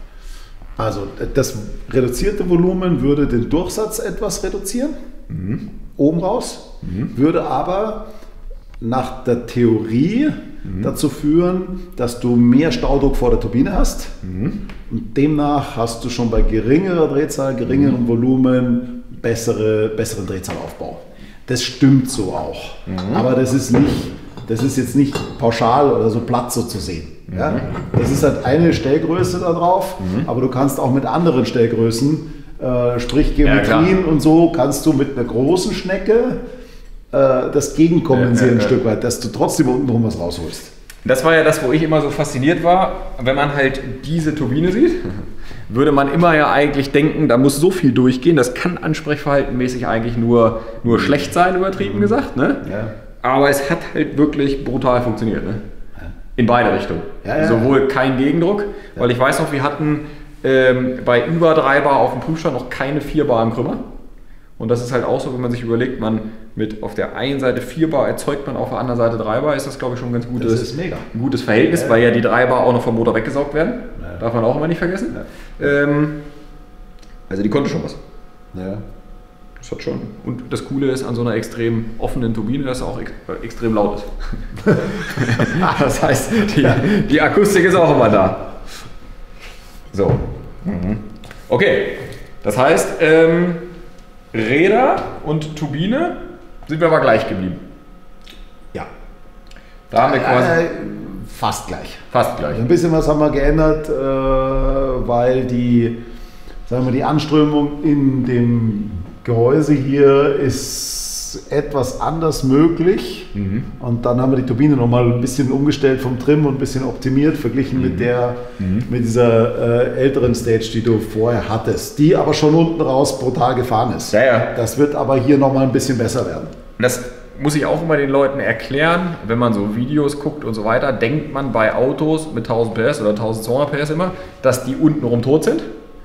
Also das reduzierte Volumen würde den Durchsatz etwas reduzieren, mhm. oben raus, mhm. würde aber nach der Theorie mhm. dazu führen, dass du mehr Staudruck vor der Turbine hast mhm. und demnach hast du schon bei geringerer Drehzahl, geringerem mhm. Volumen bessere, besseren Drehzahlaufbau. Das stimmt so auch, mhm. aber das ist, nicht, das ist jetzt nicht pauschal oder so platt so zu sehen. Mhm. Ja? Das ist halt eine Stellgröße da drauf, mhm. aber du kannst auch mit anderen Stellgrößen, äh, sprich Geometrien ja, und so, kannst du mit einer großen Schnecke das gegenkompensieren ja, ja, ja. ein Stück weit, dass du trotzdem untenrum was rausholst. Das war ja das, wo ich immer so fasziniert war. Wenn man halt diese Turbine sieht, würde man immer ja eigentlich denken, da muss so viel durchgehen, das kann ansprechverhaltenmäßig eigentlich nur, nur schlecht sein, übertrieben gesagt. Ne? Ja. Aber es hat halt wirklich brutal funktioniert. Ne? In beide Richtungen. Ja, ja. Sowohl kein Gegendruck, ja. weil ich weiß noch, wir hatten ähm, bei über drei Bar auf dem Prüfstand noch keine vier Bar im Krümmer. Und das ist halt auch so, wenn man sich überlegt, man mit auf der einen Seite vier Bar erzeugt man auf der anderen Seite drei Bar, ist das, glaube ich, schon ein ganz gutes, das ist mega. Ein gutes Verhältnis, ja. weil ja die drei Bar auch noch vom Motor weggesaugt werden. Ja. Darf man auch immer nicht vergessen. Ja. Ähm, also die konnte schon was. Ja. Das hat schon. Und das Coole ist an so einer extrem offenen Turbine, dass es auch ex extrem laut ist. Das heißt, die, die Akustik ist auch immer da. So. Mhm. Okay. Das heißt, ähm, Räder und Turbine sind wir aber gleich geblieben. Ja. Da haben wir quasi Äh, fast gleich. fast gleich. Ein bisschen was haben wir geändert, äh, weil die, sagen wir, die Anströmung in dem Gehäuse hier ist etwas anders möglich. Mhm. Und dann haben wir die Turbine nochmal ein bisschen umgestellt vom Trim und ein bisschen optimiert, verglichen Mhm. mit der, Mhm. mit dieser äh, älteren Stage, die du vorher hattest, die aber schon unten raus brutal gefahren ist. Ja, ja. Das wird aber hier nochmal ein bisschen besser werden. Das muss ich auch immer den Leuten erklären, wenn man so Videos guckt und so weiter, denkt man bei Autos mit tausend P S oder eintausendzweihundert P S immer, dass die untenrum tot sind.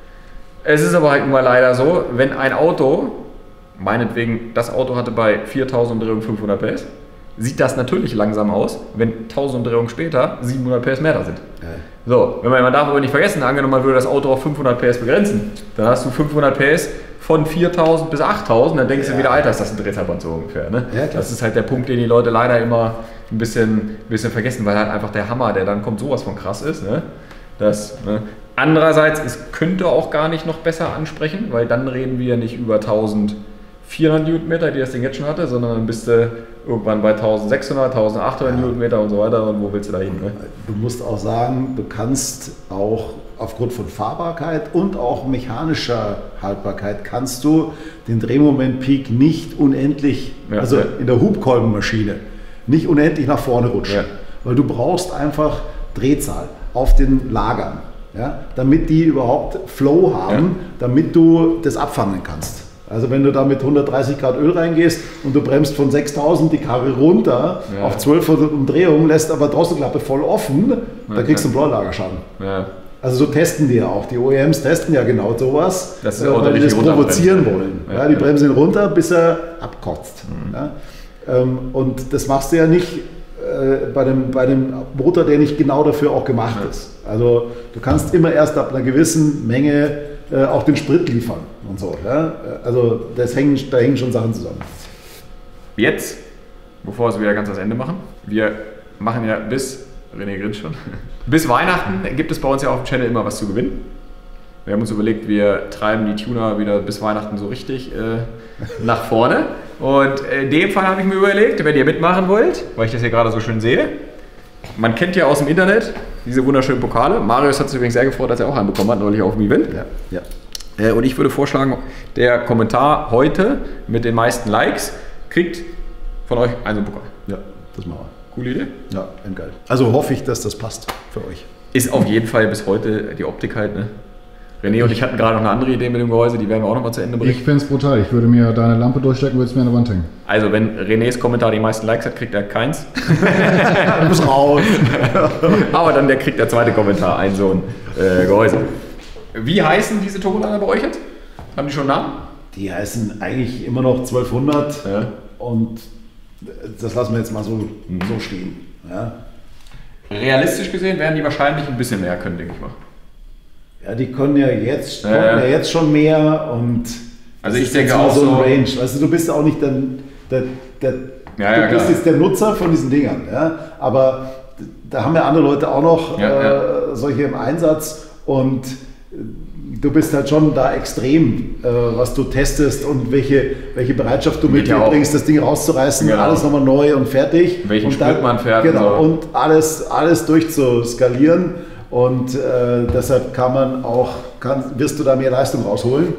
Es ist aber halt immer leider so, wenn ein Auto, meinetwegen das Auto hatte bei viertausend Umdrehungen fünfhundert P S, sieht das natürlich langsam aus, wenn tausend Umdrehungen später siebenhundert P S mehr da sind. Geil. So, wenn man, man darf aber nicht vergessen, angenommen man würde das Auto auf fünfhundert P S begrenzen, dann hast du fünfhundert P S von viertausend bis achttausend, dann denkst Ja. du wieder, Alter, ist das ein Drehzahlband so ungefähr. Ne? Ja, klar. Das ist halt der Punkt, den die Leute leider immer ein bisschen, ein bisschen vergessen, weil halt einfach der Hammer, der dann kommt, sowas von krass ist. Ne? Das, ne? Andererseits, es könnte auch gar nicht noch besser ansprechen, weil dann reden wir nicht über eintausendvierhundert Newtonmeter, die das Ding jetzt schon hatte, sondern dann bist du irgendwann bei eintausendsechshundert, eintausendachthundert Ja. Newtonmeter und so weiter. Und wo willst du da hin? Ne? Du musst auch sagen, du kannst auch aufgrund von Fahrbarkeit und auch mechanischer Haltbarkeit kannst du den Drehmoment-Peak nicht unendlich, Ja, also ja. in der Hubkolbenmaschine, nicht unendlich nach vorne rutschen. Ja. Weil du brauchst einfach Drehzahl auf den Lagern, ja, damit die überhaupt Flow haben, Ja. damit du das abfangen kannst. Also wenn du da mit hundertdreißig Grad Öl reingehst und du bremst von sechstausend die Karre runter Ja. auf zwölfhundert Umdrehungen, lässt aber Drosselklappe voll offen, da kriegst du einen Blaulagerschaden. Ja. Also so testen die ja auch. Die O E Ms testen ja genau sowas, Das ist äh, auch der weil die das richtige provozieren Runterbremsen. wollen. Ja, Ja, die ja. bremsen ihn runter, bis er abkotzt. Ja? Ähm, und das machst du ja nicht äh, bei, dem, bei dem Motor, der nicht genau dafür auch gemacht Ja. ist. Also du kannst immer erst ab einer gewissen Menge äh, auch den Sprit liefern und so. Ja? Also das hängen, da hängen schon Sachen zusammen. Jetzt, bevor wir es wieder ganz ans Ende machen, wir machen ja bis, René grinst schon, bis Weihnachten gibt es bei uns ja auf dem Channel immer was zu gewinnen. Wir haben uns überlegt, wir treiben die Tuner wieder bis Weihnachten so richtig äh, nach vorne. Und in dem Fall habe ich mir überlegt, wenn ihr mitmachen wollt, weil ich das hier gerade so schön sehe, man kennt ja aus dem Internet diese wunderschönen Pokale. Marius hat sich übrigens sehr gefreut, dass er auch einen bekommen hat, neulich auf dem Event. Ja, ja. Äh, Und ich würde vorschlagen, der Kommentar heute mit den meisten Likes kriegt von euch einen so einen Pokal. Ja, das machen wir. Coole Idee. Ja, geil. Also hoffe ich, dass das passt für euch. Ist auf jeden Fall bis heute die Optik halt, ne? René und ich hatten gerade noch eine andere Idee mit dem Gehäuse, die werden wir auch noch mal zu Ende bringen. Ich fände es brutal. Ich würde mir deine Lampe durchstecken und würde es mir an der Wand hängen. Also wenn Renés Kommentar die meisten Likes hat, kriegt er keins. Du musst raus. Aber dann der kriegt der zweite Kommentar ein so ein äh, Gehäuse. Wie heißen diese Turbolader bei euch jetzt? Haben die schon einen Namen? Die heißen eigentlich immer noch zwölfhundert Ja. und das lassen wir jetzt mal so, so stehen. Ja. Realistisch gesehen werden die wahrscheinlich ein bisschen mehr können, denke ich mal. Ja, die können ja jetzt, Ja, konnten ja. ja jetzt schon mehr und Also das ich ist denke jetzt mal auch so ein so- Range. Weißt du, du bist auch nicht der, der, der Ja, ja, du bist klar. jetzt der Nutzer von diesen Dingern, ja? Aber da haben ja andere Leute auch noch Ja, äh, ja. solche im Einsatz und du bist halt schon da extrem, äh, was du testest und welche, welche Bereitschaft du Geht mit ja dir auch. bringst, das Ding rauszureißen, Genau. alles nochmal neu und fertig. Welchen und Sprit man fährt und Genau, so. und alles, alles durchzuskalieren. Und äh, deshalb kann man auch, kann, wirst du da mehr Leistung rausholen.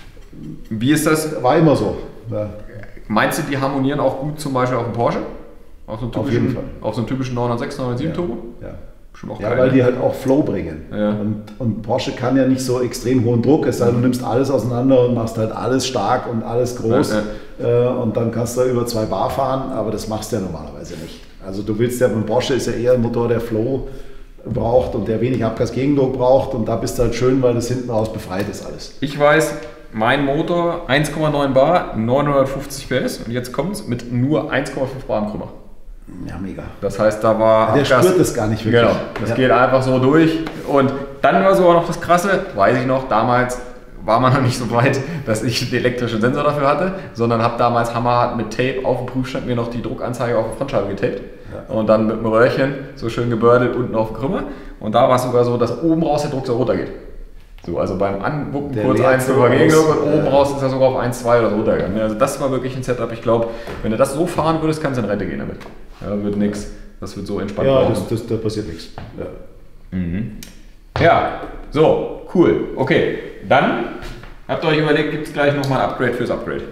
Wie ist das? War immer so. Ja. Meinst du, die harmonieren auch gut zum Beispiel auf dem Porsche? Auf so einem Auf typischen, jeden Fall. auf so einem typischen neunhundertsechs, neunhundertsieben Turbo? Ja. Bestimmt auch Ja, geil, weil ne? die halt auch Flow bringen. Ja. Und, und Porsche kann ja nicht so extrem hohen Druck, es sei denn, du nimmst alles auseinander und machst halt alles stark und alles groß. Ja, Äh, und dann kannst du über zwei Bar fahren, aber das machst du ja normalerweise nicht. Also du willst ja, beim Porsche ist ja eher ein Motor, der Flow braucht und der wenig Abgasgegendruck braucht und da bist du halt schön, weil das hinten raus befreit ist alles. Ich weiß, mein Motor eins Komma neun Bar, neunhundertfünfzig P S und jetzt kommt es mit nur eins Komma fünf Bar am Krümmer. Ja, mega. Das heißt, da war Der Abgas- spürt das gar nicht wirklich. Genau, das Ja. geht einfach so durch. Und dann war sogar noch das Krasse, weiß ich noch, damals war man noch nicht so weit, dass ich den elektrischen Sensor dafür hatte, sondern habe damals hammerhart mit Tape auf dem Prüfstand mir noch die Druckanzeige auf die Frontscheibe getaped. Ja. Und dann mit dem Röhrchen so schön gebördelt unten auf dem Krümmer. Und da war es sogar so, dass oben raus der Druck so runtergeht. So, also beim Angucken Der kurz leert eins so drüber gegen aus, und oben äh, raus ist er sogar auf eins Komma zwei oder so runtergegangen. Also das war wirklich ein Setup, ich glaube, wenn du das so fahren würdest, kannst du in Rente gehen damit. Ja, wird nix. Das wird so entspannt Ja, laufen. das, das, da passiert nichts. Ja. Mhm. Ja, so, cool. Okay, dann habt ihr euch überlegt, gibt es gleich nochmal ein Upgrade fürs Upgrade.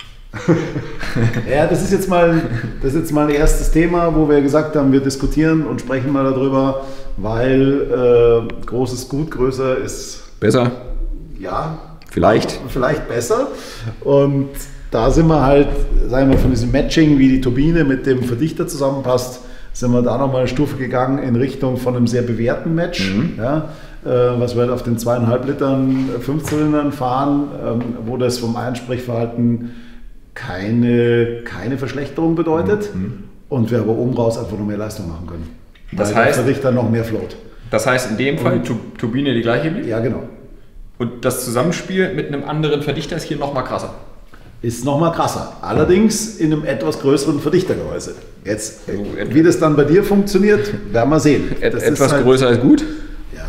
Ja, das ist jetzt mal, das ist jetzt mal ein erstes Thema, wo wir gesagt haben, wir diskutieren und sprechen mal darüber, weil äh, großes Gut größer ist, Besser? ja, Vielleicht? vielleicht besser. Und da sind wir halt, sagen wir, von diesem Matching, wie die Turbine mit dem Verdichter zusammenpasst, sind wir da nochmal eine Stufe gegangen in Richtung von einem sehr bewährten Match. Mhm. Ja, äh, was wir halt auf den zweieinhalb Litern Fünfzylindern fahren, ähm, wo das vom Einsprechverhalten keine, keine Verschlechterung bedeutet Mhm. und wir aber oben raus einfach noch mehr Leistung machen können. Das Weil heißt- der Verdichter noch mehr float. Das heißt in dem Fall Und- Tu- Turbine die gleiche blieb Ja, genau. und das Zusammenspiel mit einem anderen Verdichter ist hier nochmal krasser. Ist nochmal krasser. Allerdings in einem etwas größeren Verdichtergehäuse. Jetzt, So, et- wie das dann bei dir funktioniert, werden wir sehen. Et Das ist etwas halt- größer ist gut. Ja.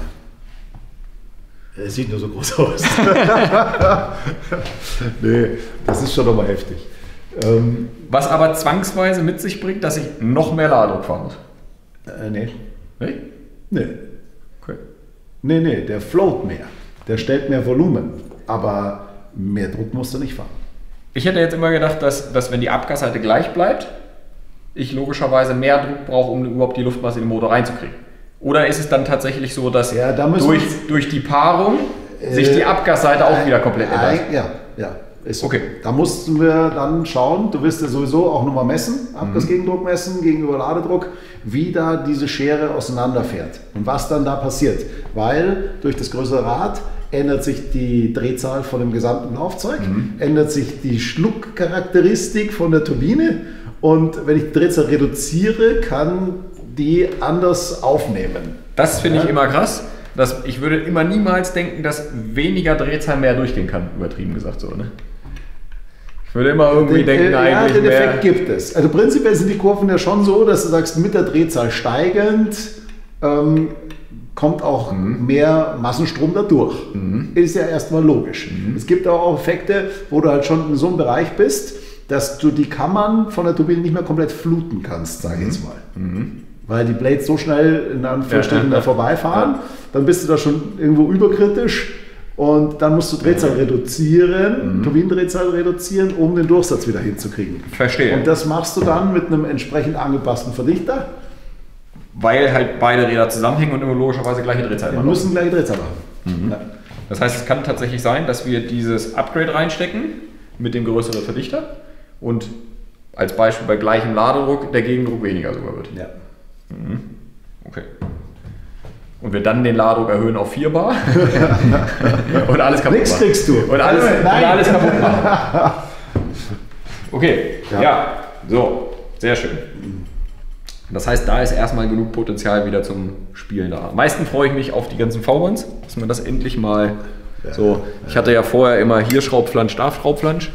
Es sieht nur so groß aus. Nee, das ist schon nochmal heftig. Ähm, Was aber zwangsweise mit sich bringt, dass ich noch mehr Ladedruck fahren muss. äh, nee. Nicht? Nee. Okay. Nee, nee, der float mehr. Der stellt mehr Volumen. Aber mehr Druck musst du nicht fahren. Ich hätte jetzt immer gedacht, dass, dass wenn die Abgasseite gleich bleibt, ich logischerweise mehr Druck brauche, um überhaupt die Luftmasse in den Motor reinzukriegen. Oder ist es dann tatsächlich so, dass Ja, da müssen durch, wir- durch die Paarung sich die Abgasseite auch wieder komplett ändert? Ein- Ja, ja. Ist so. Okay. Da mussten wir dann schauen, du wirst ja sowieso auch nochmal messen, Abgasgegendruck messen gegenüber Ladedruck, wie da diese Schere auseinanderfährt und was dann da passiert. Weil durch das größere Rad ändert sich die Drehzahl von dem gesamten Laufzeug, ändert sich die Schluckcharakteristik von der Turbine und wenn ich die Drehzahl reduziere, kann die anders aufnehmen. Das finde ich Ja. immer krass. Dass ich würde immer niemals denken, dass weniger Drehzahl mehr durchgehen kann, übertrieben gesagt so. Ne? Ich würde immer irgendwie Den, denken, äh, ja, eigentlich den mehr... Effekt gibt es. Also prinzipiell sind die Kurven ja schon so, dass du sagst, mit der Drehzahl steigend ähm, kommt auch mehr Massenstrom dadurch. Ist ja erstmal logisch. Es gibt aber auch Effekte, wo du halt schon in so einem Bereich bist, dass du die Kammern von der Turbine nicht mehr komplett fluten kannst, sage ich jetzt mal. Weil die Blades so schnell in Anführungsstrichen Ja, ja, ja. da vorbeifahren, dann bist du da schon irgendwo überkritisch und dann musst du Drehzahl reduzieren, Turbinendrehzahl reduzieren, um den Durchsatz wieder hinzukriegen. Verstehe. Und das machst du dann mit einem entsprechend angepassten Verdichter. Weil halt beide Räder zusammenhängen und immer logischerweise gleiche Drehzahl Wir haben. müssen gleich Drehzahl haben. Ja. Das heißt, es kann tatsächlich sein, dass wir dieses Upgrade reinstecken mit dem größeren Verdichter und als Beispiel bei gleichem Ladedruck der Gegendruck weniger sogar wird. Ja. Okay. Und wir dann den Ladedruck erhöhen auf vier Bar und alles kaputt Nix machen. kriegst du. Und alles, und Nein. alles kaputt machen. Okay, ja. Ja. so, sehr schön. Das heißt, da ist erstmal genug Potenzial wieder zum Spielen da. Am meisten freue ich mich auf die ganzen V-Bands, dass man das endlich mal so. Ich hatte ja vorher immer hier Schraubflansch, da Schraubflansch.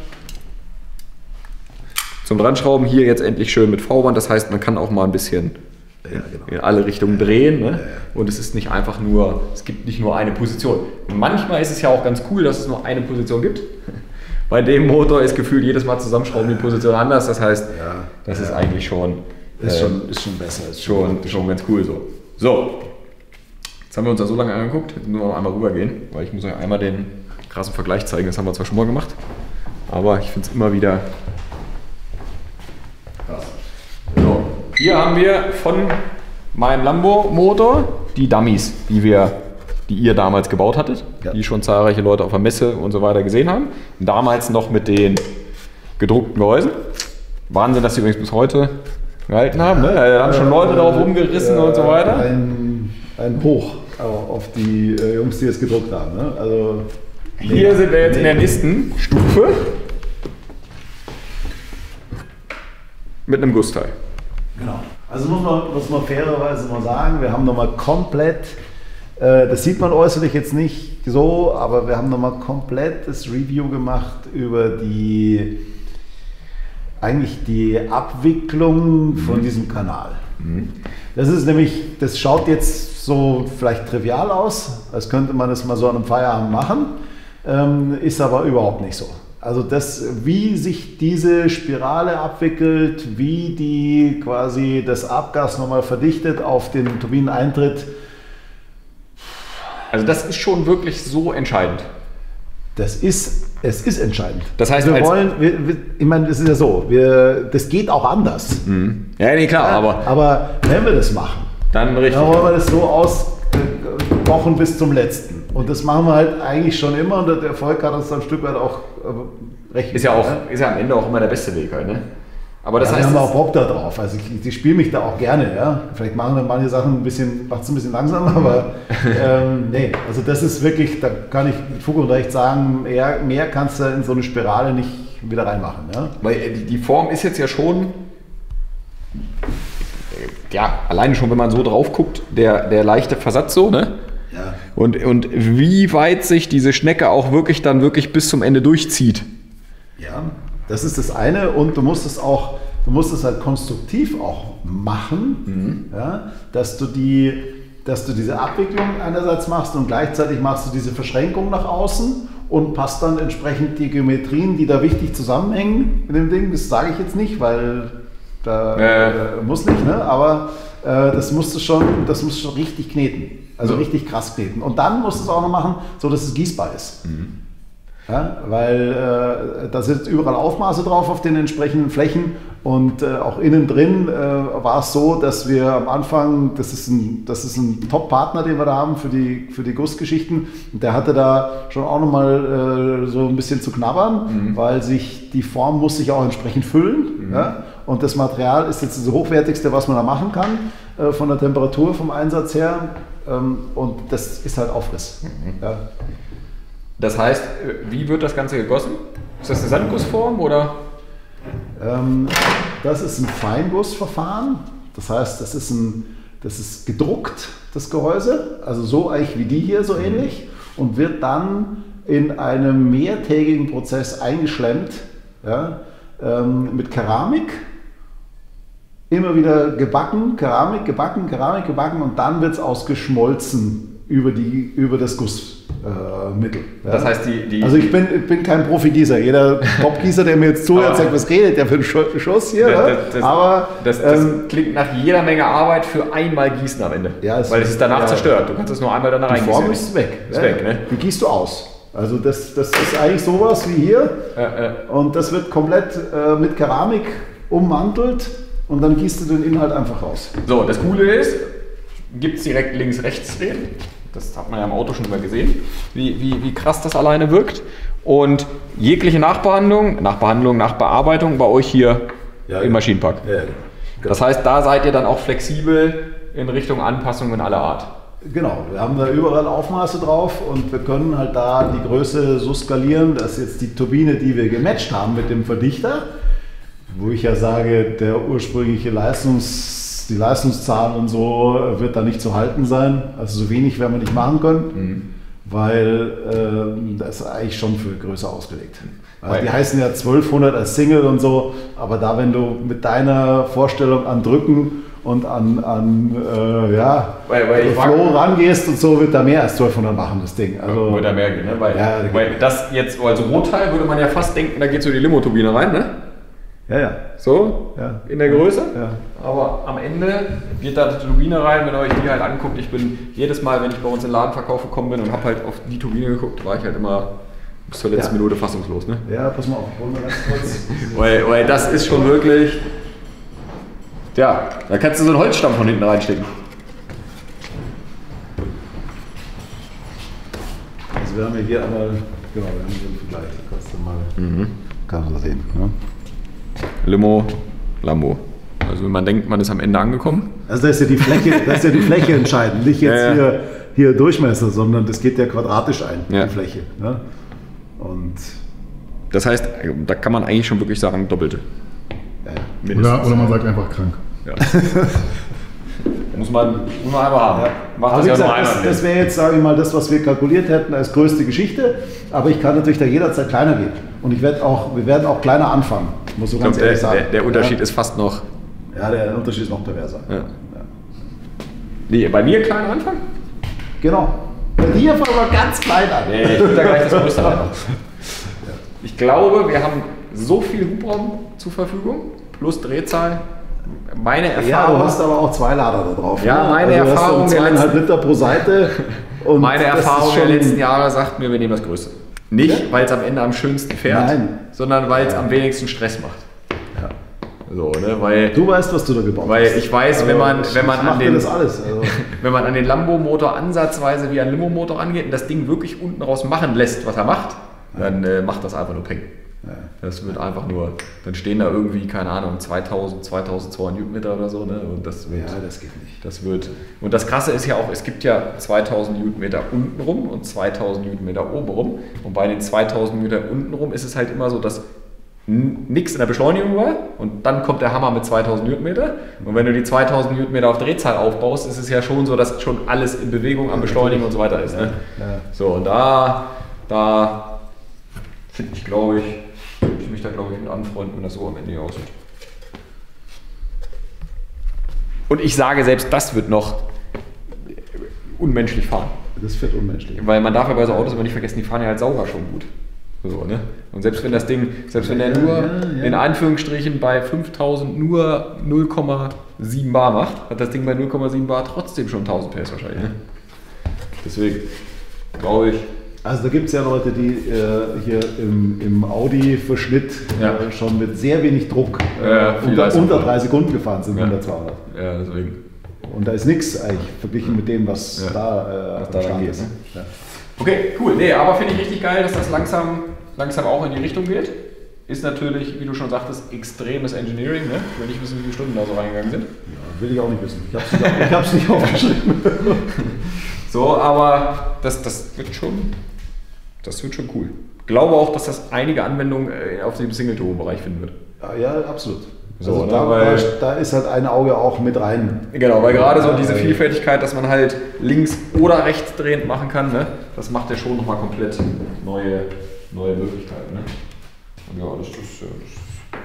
Zum Dranschrauben hier jetzt endlich schön mit V-Band. Das heißt, man kann auch mal ein bisschen Ja, genau. in alle Richtungen drehen. Ne? Und es ist nicht einfach nur, es gibt nicht nur eine Position. Manchmal ist es ja auch ganz cool, dass es nur eine Position gibt. Bei dem Motor ist gefühlt jedes Mal zusammenschrauben die Position anders. Das heißt, Ja. das ist eigentlich schon, Ist, äh, schon, ist schon besser. Ist schon, schon ganz cool so. So, jetzt haben wir uns da so lange angeguckt. Jetzt müssen wir noch einmal rübergehen, weil ich muss euch einmal den krassen Vergleich zeigen. Das haben wir zwar schon mal gemacht, aber ich finde es immer wieder krass. So, hier haben wir von meinem Lambo-Motor die Dummies, die wir, die ihr damals gebaut hattet, Ja. die schon zahlreiche Leute auf der Messe und so weiter gesehen haben. Damals noch mit den gedruckten Gehäusen. Wahnsinn, dass sie übrigens bis heute gehalten haben. Ne? Da haben schon Leute drauf rumgerissen Ja, und so weiter. Ein, ein Hoch auf die äh, Jungs, die es gedruckt haben. Ne? Also, Hier sind wir jetzt in der nächsten Stufe mit einem Gussteil. Genau. Also muss man, muss man fairerweise mal sagen, wir haben nochmal komplett, äh, das sieht man äußerlich jetzt nicht so, aber wir haben nochmal komplett das Review gemacht über die eigentlich die Abwicklung von diesem Kanal. Das ist nämlich, das schaut jetzt so vielleicht trivial aus, als könnte man das mal so an einem Feierabend machen, ähm, ist aber überhaupt nicht so. Also das, wie sich diese Spirale abwickelt, wie die quasi das Abgas nochmal verdichtet auf den Turbineneintritt. Also das ist schon wirklich so entscheidend. Das ist, es ist entscheidend. Das heißt, wir wollen, wir, wir, ich meine, das ist ja so, wir, das geht auch anders. Mhm. Ja, nee, klar, ja, aber... Aber wenn wir das machen, dann richtig. Dann wollen wir das so auskochen bis zum Letzten. Und das machen wir halt eigentlich schon immer und der Erfolg hat uns dann ein Stück weit auch äh, recht. Ist ja, auch, ja? ist ja am Ende auch immer der beste Weg halt, ne? Aber das ja, heißt, wir haben auch Bock da drauf. Also ich, ich spiele mich da auch gerne, ja. Vielleicht machen dann manche Sachen ein bisschen, macht es ein bisschen langsamer, aber ähm, nee, also das ist wirklich, da kann ich mit Fug und Recht sagen, mehr, mehr kannst du in so eine Spirale nicht wieder reinmachen. Ja? Weil die, die Form ist jetzt ja schon, ja, alleine schon, wenn man so drauf guckt, der, der leichte Versatz so, ne? Ja. Und, und wie weit sich diese Schnecke auch wirklich dann wirklich bis zum Ende durchzieht. Ja, das ist das eine und du musst es auch, du musst es halt konstruktiv auch machen, mhm. ja, dass du die, dass du diese Abwicklung einerseits machst und gleichzeitig machst du diese Verschränkung nach außen und passt dann entsprechend die Geometrien, die da wichtig zusammenhängen mit dem Ding. Das sage ich jetzt nicht, weil da äh. äh, muss nicht, ne? Aber äh, das musst du schon, das musst du schon richtig kneten, also ja. richtig krass kneten. Und dann musst du es auch noch machen, so dass es gießbar ist. Mhm. Ja, weil äh, da sind überall Aufmaße drauf auf den entsprechenden Flächen und äh, auch innen drin äh, war es so, dass wir am Anfang, das ist ein, das ist ein Top-Partner, den wir da haben für die, für die Gussgeschichten, und der hatte da schon auch nochmal äh, so ein bisschen zu knabbern, mhm. weil sich die Form muss sich auch entsprechend füllen, mhm. ja? Und das Material ist jetzt das hochwertigste, was man da machen kann, äh, von der Temperatur, vom Einsatz her, ähm, und das ist halt Aufriss. Mhm. Ja? Das heißt, wie wird das Ganze gegossen? Ist das eine Sandgussform oder? Ähm, das ist ein Feingussverfahren. Das heißt, das ist, ein, das ist gedruckt, das Gehäuse, also so eigentlich wie die hier, so ähnlich, und wird dann in einem mehrtägigen Prozess eingeschlemmt, ja, ähm, mit Keramik. Immer wieder gebacken, Keramik, gebacken, Keramik, gebacken, und dann wird es ausgeschmolzen über, die, über das Guss. Äh, Mittel. Ja. Das heißt, die, die, also ich bin, ich bin kein Profigießer. Jeder Top-Gießer, der mir jetzt zuhört, sagt, was redet der für einen Schuss hier? Das, das, das, aber das, das ähm, klingt nach jeder Menge Arbeit für einmal Gießen am Ende. Ja, es weil es ist danach ja, zerstört. Du kannst es nur einmal dann reingießen. Die Form ist weg. Ist ja, weg, ne? Die gießt du aus. Also das, das ist eigentlich sowas wie hier. Äh, äh. Und das wird komplett äh, mit Keramik ummantelt und dann gießt du den Inhalt einfach raus. So, das Coole ist, gibt es direkt links-rechts drehen. Das hat man ja im Auto schon immer gesehen, wie, wie, wie krass das alleine wirkt. Und jegliche Nachbehandlung, Nachbehandlung, Nachbearbeitung bei euch hier ja, im genau. Maschinenpark. Ja, genau. Das heißt, da seid ihr dann auch flexibel in Richtung Anpassungen aller Art. Genau, wir haben da überall Aufmaße drauf und wir können halt da die Größe so skalieren, dass jetzt die Turbine, die wir gematcht haben mit dem Verdichter, wo ich ja sage, der ursprüngliche Leistungs die Leistungszahl und so wird da nicht zu halten sein. Also so wenig werden wir nicht machen können, mhm. weil äh, das ist eigentlich schon für größer ausgelegt. Also die heißen ja zwölfhundert als Single und so, aber da, wenn du mit deiner Vorstellung an Drücken und an, an äh, ja, weil, weil ich Flow rangehst und so, wird da mehr als zwölfhundert machen, das Ding. Also, wird da mehr gehen, ne? Weil, ja, weil das jetzt, also Rohteil würde man ja fast denken, da geht so die Limo-Turbine rein, ne? Ja, ja. So, ja. In der Größe. Ja. Aber am Ende geht da die Turbine rein, wenn ihr euch die halt anguckt. Ich bin jedes Mal, wenn ich bei uns in den Ladenverkauf gekommen bin und habe halt auf die Turbine geguckt, war ich halt immer bis zur letzten ja. Minute fassungslos. Ne? Ja, pass mal auf, ich hol mal ganz kurz. weil, weil das ist schon wirklich, ja, da kannst du so einen Holzstamm von hinten reinstecken. Also wir haben ja hier einmal, genau, wir haben hier einen Vergleich, da kannst du mal, mhm. kannst du sehen. Ne? Limo, Lambo. Also wenn man denkt, man ist am Ende angekommen. Also da ist ja die Fläche, das ist ja die Fläche entscheidend, nicht jetzt ja, ja. Hier, hier Durchmesser, sondern das geht ja quadratisch ein, ja. die Fläche. Ne? Und das heißt, da kann man eigentlich schon wirklich sagen, doppelte. Ja, oder, oder man sagt einfach krank. Ja. muss, man, muss man einfach haben. Ja. Macht das, ja gesagt, nur einmal das, das wäre jetzt, sage ich mal, das, was wir kalkuliert hätten als größte Geschichte. Aber ich kann natürlich da jederzeit kleiner gehen. Und ich werde auch, wir werden auch kleiner anfangen. Muss so ich ganz glaub, ehrlich der, sagen. der, der Unterschied ja. ist fast noch... Ja, der Unterschied ist noch perverser. Ja. Ja. Nee, bei mir kleiner Anfang? Genau. Bei dir fangen wir ganz klein an. Nee, ich will da gleich das Größte rein. Ich glaube, wir haben so viel Hubraum zur Verfügung, plus Drehzahl. Meine Erfahrung... Ja, du hast aber auch zwei Lader da drauf. Ja, ne? meine also Erfahrung... Du hast dann zweieinhalb Liter pro Seite. Und meine das Erfahrung ist der schon letzten Jahre sagt mir, wir nehmen das Größte. Nicht, Ja? weil es am Ende am schönsten fährt, Nein. sondern weil es Ja. am wenigsten Stress macht. Ja. So, ne? Weil, Du weißt, was du da gebaut weil hast. ich weiß, Also, wenn man, ich- wenn man ich an mach dir den, das alles. Also. wenn man an den Lambo-Motor ansatzweise wie ein Limo-Motor angeht und das Ding wirklich unten raus machen lässt, was er macht, dann äh, macht das einfach nur Peng. Ja. Das wird einfach nur, dann stehen da irgendwie, keine Ahnung, zweitausend, zweitausendzweihundert Newtonmeter oder so, ne? Und das wird, Ja, das geht nicht. das wird, und das Krasse ist ja auch, es gibt ja zweitausend Newtonmeter unten rum und zweitausend Newtonmeter oben rum. Und bei den zweitausend Newtonmeter unten rum ist es halt immer so, dass nichts in der Beschleunigung war und dann kommt der Hammer mit zweitausend Newtonmeter. Und wenn du die zweitausend Newtonmeter auf Drehzahl aufbaust, ist es ja schon so, dass schon alles in Bewegung, am Beschleunigen und so weiter ist. Ne? Ja. So, und da, da finde ich, glaube ich, ich mich da, glaube ich, mit anfreunden, wenn das so am Ende aussieht. Und ich sage, selbst das wird noch unmenschlich fahren. Das wird unmenschlich. Weil man darf ja bei so Autos immer nicht vergessen, die fahren ja halt sauber schon gut. So, ne? Und selbst wenn das Ding, selbst wenn der nur Ja, ja. in Anführungsstrichen bei fünftausend nur null Komma sieben Bar macht, hat das Ding bei null Komma sieben Bar trotzdem schon tausend P S wahrscheinlich. Ne? Deswegen glaube ich. Also da gibt es ja Leute, die äh, hier im, im Audi-Verschnitt Ja. äh, schon mit sehr wenig Druck äh, Ja, viel unter, Leistung. unter drei Sekunden gefahren sind, Ja. hundert, zweihundert. Ja, deswegen. Und da ist nichts eigentlich verglichen mit dem, was Ja. da, äh, Was am da Start dann geht, ist. ne? Ja. Okay, cool. Nee, aber finde ich richtig geil, dass das langsam, langsam auch in die Richtung geht. Ist natürlich, wie du schon sagtest, extremes Engineering. Ne? Ich will nicht wissen, wie viele Stunden da so reingegangen sind. Ja, will ich auch nicht wissen. Ich habe es nicht, ich hab's nicht aufgeschrieben. So, aber das, das wird schon, das wird schon cool. Ich glaube auch, dass das einige Anwendungen äh, auf dem Single-Turbo-Bereich finden wird. Ja, ja, absolut. So, Also ne, da, weil- da, da ist halt ein Auge auch mit rein. Genau, weil gerade so Ja, diese weil- Vielfältigkeit, dass man halt links oder rechts drehend machen kann, ne? Das macht ja schon nochmal komplett neue, neue Möglichkeiten. Ne? Und ja, das ist. Ja, das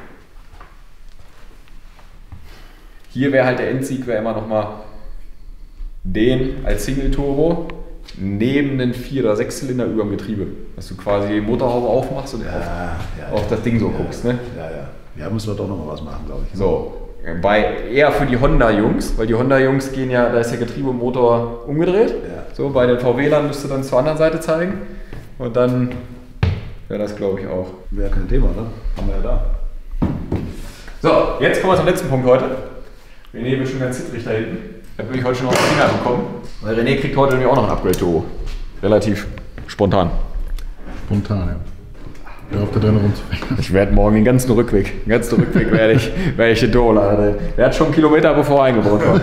Hier wäre halt der Endsieg, wäre immer nochmal den als Single-Turbo neben den vier oder sechs Zylinder über dem Getriebe. Dass du quasi die Motorhaube aufmachst und auf, ja, auf das Ding so ja, guckst. Ne? Ja, ja. Ja, müssen wir doch noch mal was machen, glaube ich. So, bei eher für die Honda-Jungs, weil die Honda-Jungs gehen ja, da ist der Getriebe und Motor umgedreht. Ja. So, bei den V W-Lern müsst ihr dann zur anderen Seite zeigen. Und dann wäre das, glaube ich, auch. Wäre kein Thema, ne? Haben wir ja da. So, jetzt kommen wir zum letzten Punkt heute. René wird schon ganz zittrig da hinten. Da bin ich heute schon auf den Finger bekommen. Weil René kriegt heute nämlich auch noch ein Upgrade-Turbo. Relativ spontan. Spontan, ja. Ja, auf der Trennung rumzufängen. Ich werde morgen den ganzen Rückweg, den ganzen Rückweg werde ich, werde ich den Turbo-Lader drehen. Der hat schon einen Kilometer bevor er eingebaut war.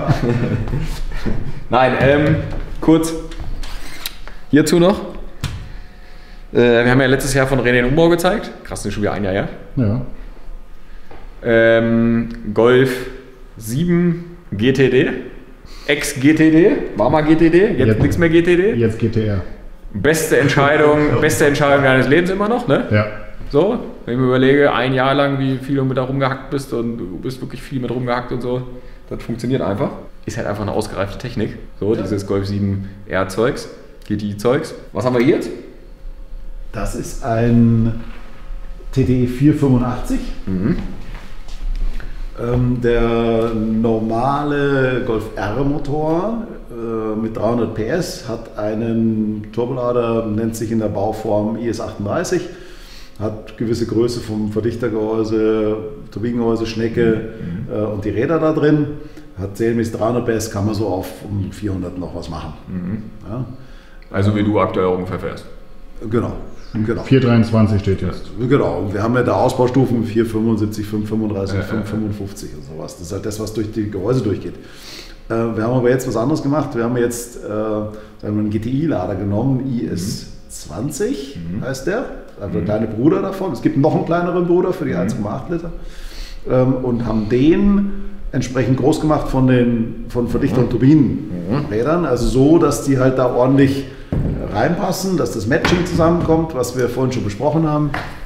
Nein, ähm, kurz hierzu noch. Äh, wir haben ja letztes Jahr von René den Umbau gezeigt. Krass, das ist schon wieder ein Jahr her. Ja. Ähm, Golf sieben G T D. Ex-G T D, war mal G T D, jetzt, Jetzt- nichts mehr G T D. Jetzt G T R. Beste Entscheidung, beste Entscheidung deines Lebens immer noch, ne? Ja. So, wenn ich mir überlege, ein Jahr lang, wie viel du mit da rumgehackt bist und du bist wirklich viel mit rumgehackt und so, das funktioniert einfach. Ist halt einfach eine ausgereifte Technik. So, dieses Golf sieben R-Zeugs, G T I-Zeugs. Was haben wir hier jetzt? Das ist ein T D vierhundertfünfundachtzig. Mhm. Ähm, der normale Golf R-Motor äh, mit dreihundert P S hat einen Turbolader, nennt sich in der Bauform I S achtunddreißig, hat gewisse Größe vom Verdichtergehäuse, Turbinengehäuse, Schnecke äh, und die Räder da drin. Hat serienmäßig dreihundert P S, kann man so auf um vierhundert noch was machen. Mhm. Ja, Also wie du aktuell ungefähr fährst. genau. Genau. vier dreiundzwanzig steht jetzt. Genau, und wir haben ja da Ausbaustufen vier fünfundsiebzig, fünf fünfunddreißig, Ja, fünf ja, fünfundfünfzig und sowas. Das ist halt das, was durch die Gehäuse durchgeht. Äh, wir haben aber jetzt was anderes gemacht. Wir haben jetzt äh, sagen wir, einen G T I-Lader genommen, I S zwanzig Mhm. heißt der, also der kleine Bruder davon. Es gibt noch einen kleineren Bruder für die eins Komma acht Liter ähm, und haben den entsprechend groß gemacht von den von Verdichter- und Turbinenrädern, also so, dass die halt da ordentlich reinpassen, dass das Matching zusammenkommt, was wir vorhin schon besprochen haben.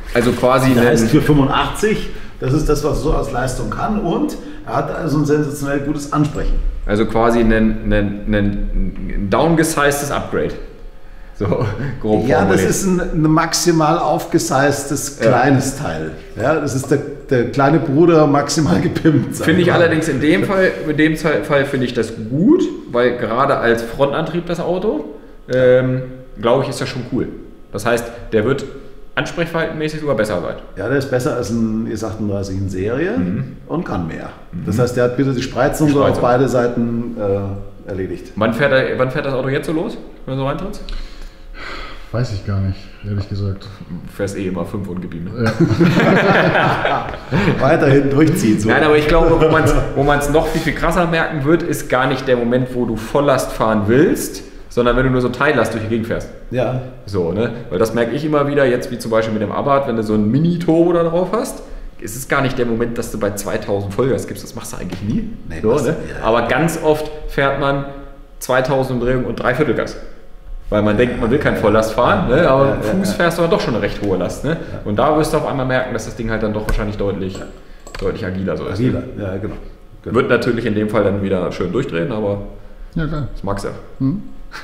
Also quasi Der einen, heißt für fünfundachtzig, das ist das, was er so als Leistung kann und er hat also ein sensationell gutes Ansprechen. also quasi ein, ein, ein, ein downgesiztes Upgrade. So, grob Ja, das formuliert. ist ein, ein maximal aufgeseiztes kleines ja. Teil. Ja, das ist der, der kleine Bruder maximal gepimpt. Finde ich allerdings in dem Fall, in dem Fall finde ich das gut, weil gerade als Frontantrieb das Auto, ähm, glaube ich, ist das schon cool. Das heißt, der wird ansprechverhaltenmäßig sogar besser sein. Ja, der ist besser als ein E achtunddreißig in Serie mhm. und kann mehr. Mhm. Das heißt, der hat wieder die Spreizung, so auf beide Seiten äh, erledigt. Wann fährt, er, wann fährt das Auto jetzt so los, wenn du so reintrittst? Weiß ich gar nicht, ehrlich gesagt. Du fährst eh immer fünf ungeblieben. Ja. Weiterhin durchziehen. So. Nein, aber ich glaube, wo man es wo man's noch viel, viel krasser merken wird, ist gar nicht der Moment, wo du Volllast fahren willst, sondern wenn du nur so Teillast durch die Gegend fährst. Ja. So, ne? Weil das merke ich immer wieder, jetzt wie zum Beispiel mit dem Abarth, wenn du so ein Mini-Turbo da drauf hast, ist es gar nicht der Moment, dass du bei zweitausend Vollgas gibst. Das machst du eigentlich nie. Nee, so, ne? Ja. Aber ganz oft fährt man zweitausend Umdrehungen und Dreiviertelgas. Weil man denkt, man will kein Volllast fahren, ne? Aber ja, ja, Fuß ja. fährst du doch schon eine recht hohe Last. Ne? Ja. Und da wirst du auf einmal merken, dass das Ding halt dann doch wahrscheinlich deutlich, ja. deutlich agiler so ist. Agiler, ja genau. genau. Wird natürlich in dem Fall dann wieder schön durchdrehen, aber ja, klar. Das mag's ja. Hm?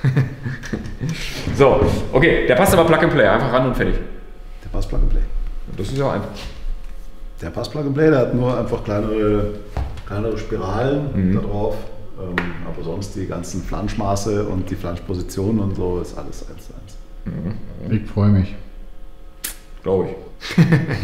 So, okay, der passt aber Plug and Play, einfach ran und fertig. Der passt Plug and Play. Das ist ja einfach. Der passt Plug and Play, der hat nur einfach kleinere, kleinere Spiralen mhm. da drauf. Ähm, aber sonst die ganzen Flanschmaße und die Flanschpositionen und so ist alles eins zu eins. Mhm. Ich freue mich. Glaube ich.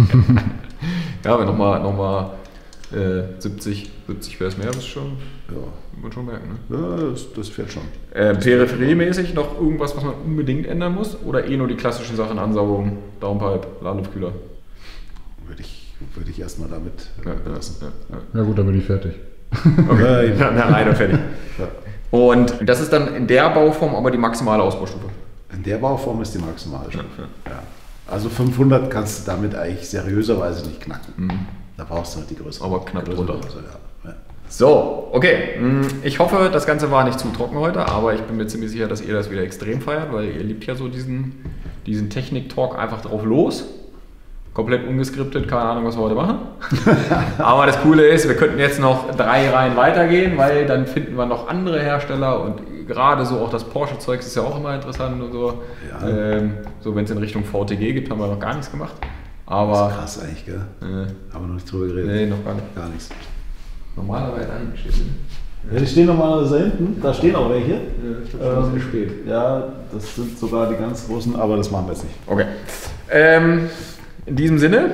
Ja, wenn nochmal noch mal, äh, siebzig, siebzig wäre es mehr, das ist schon, ja. man schon merken. Ne? Ja, das, das fährt schon. Äh, peripheriemäßig noch irgendwas, was man unbedingt ändern muss? Oder eh nur die klassischen Sachen, Ansaugung, Downpipe, Ladeluftkühler? Würde ich, würde ich erstmal damit ja, belassen. Ja, ja. ja gut, dann bin ich fertig. Okay, ja, na, rein und fertig. Ja. Und das ist dann in der Bauform aber die maximale Ausbaustufe? In der Bauform ist die maximale Stufe. Ja, ja. Also fünfhundert kannst du damit eigentlich seriöserweise nicht knacken. Mhm. Da brauchst du halt die größere. Aber knapp drunter. Größe, ja. Ja. So, okay. Ich hoffe, das Ganze war nicht zu trocken heute, aber ich bin mir ziemlich sicher, dass ihr das wieder extrem feiert, weil ihr liebt ja so diesen, diesen Technik-Talk einfach drauf los. Komplett ungeskriptet, keine Ahnung, was wir heute machen. Aber das Coole ist, wir könnten jetzt noch drei Reihen weitergehen, weil dann finden wir noch andere Hersteller und gerade so auch das Porsche-Zeugs ist ja auch immer interessant und so. Ja. Ähm, so wenn es in Richtung V T G gibt, haben wir noch gar nichts gemacht. Aber, das ist krass eigentlich, gell? Äh, haben wir noch nicht drüber geredet. Nee, noch gar nicht. Gar nichts. Normalerweise eigentlich steht. Ja, die stehen normalerweise da hinten, da stehen auch welche. Ja, ich glaube, das ist spät. Ja, das sind sogar die ganz großen, aber das machen wir jetzt nicht. Okay. Ähm, In diesem Sinne,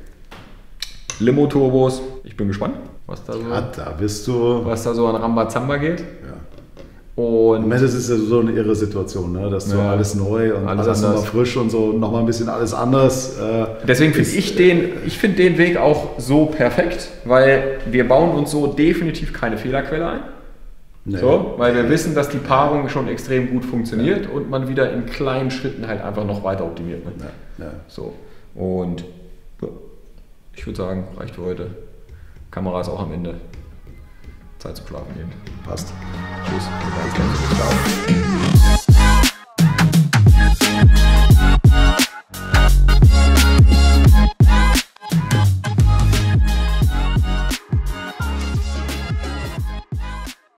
Limo-Turbos, ich bin gespannt, was da so, ja, da bist du, was da so an Rambazamba geht. Ja. Und ich meine, das ist ja so eine irre Situation, ne? Dass so ja, alles neu und alles, alles nochmal frisch und so nochmal ein bisschen alles anders. Äh, Deswegen finde ich den, ich finde den Weg auch so perfekt, weil wir bauen uns so definitiv keine Fehlerquelle ein. Nee. So, weil wir wissen, dass die Paarung schon extrem gut funktioniert ja. und man wieder in kleinen Schritten halt einfach noch weiter optimiert. Ne? Ja. Ja. So. Und ja, ich würde sagen, reicht für heute. Kamera ist auch am Ende. Zeit zum Schlafen gehen. Passt. Tschüss. Ciao.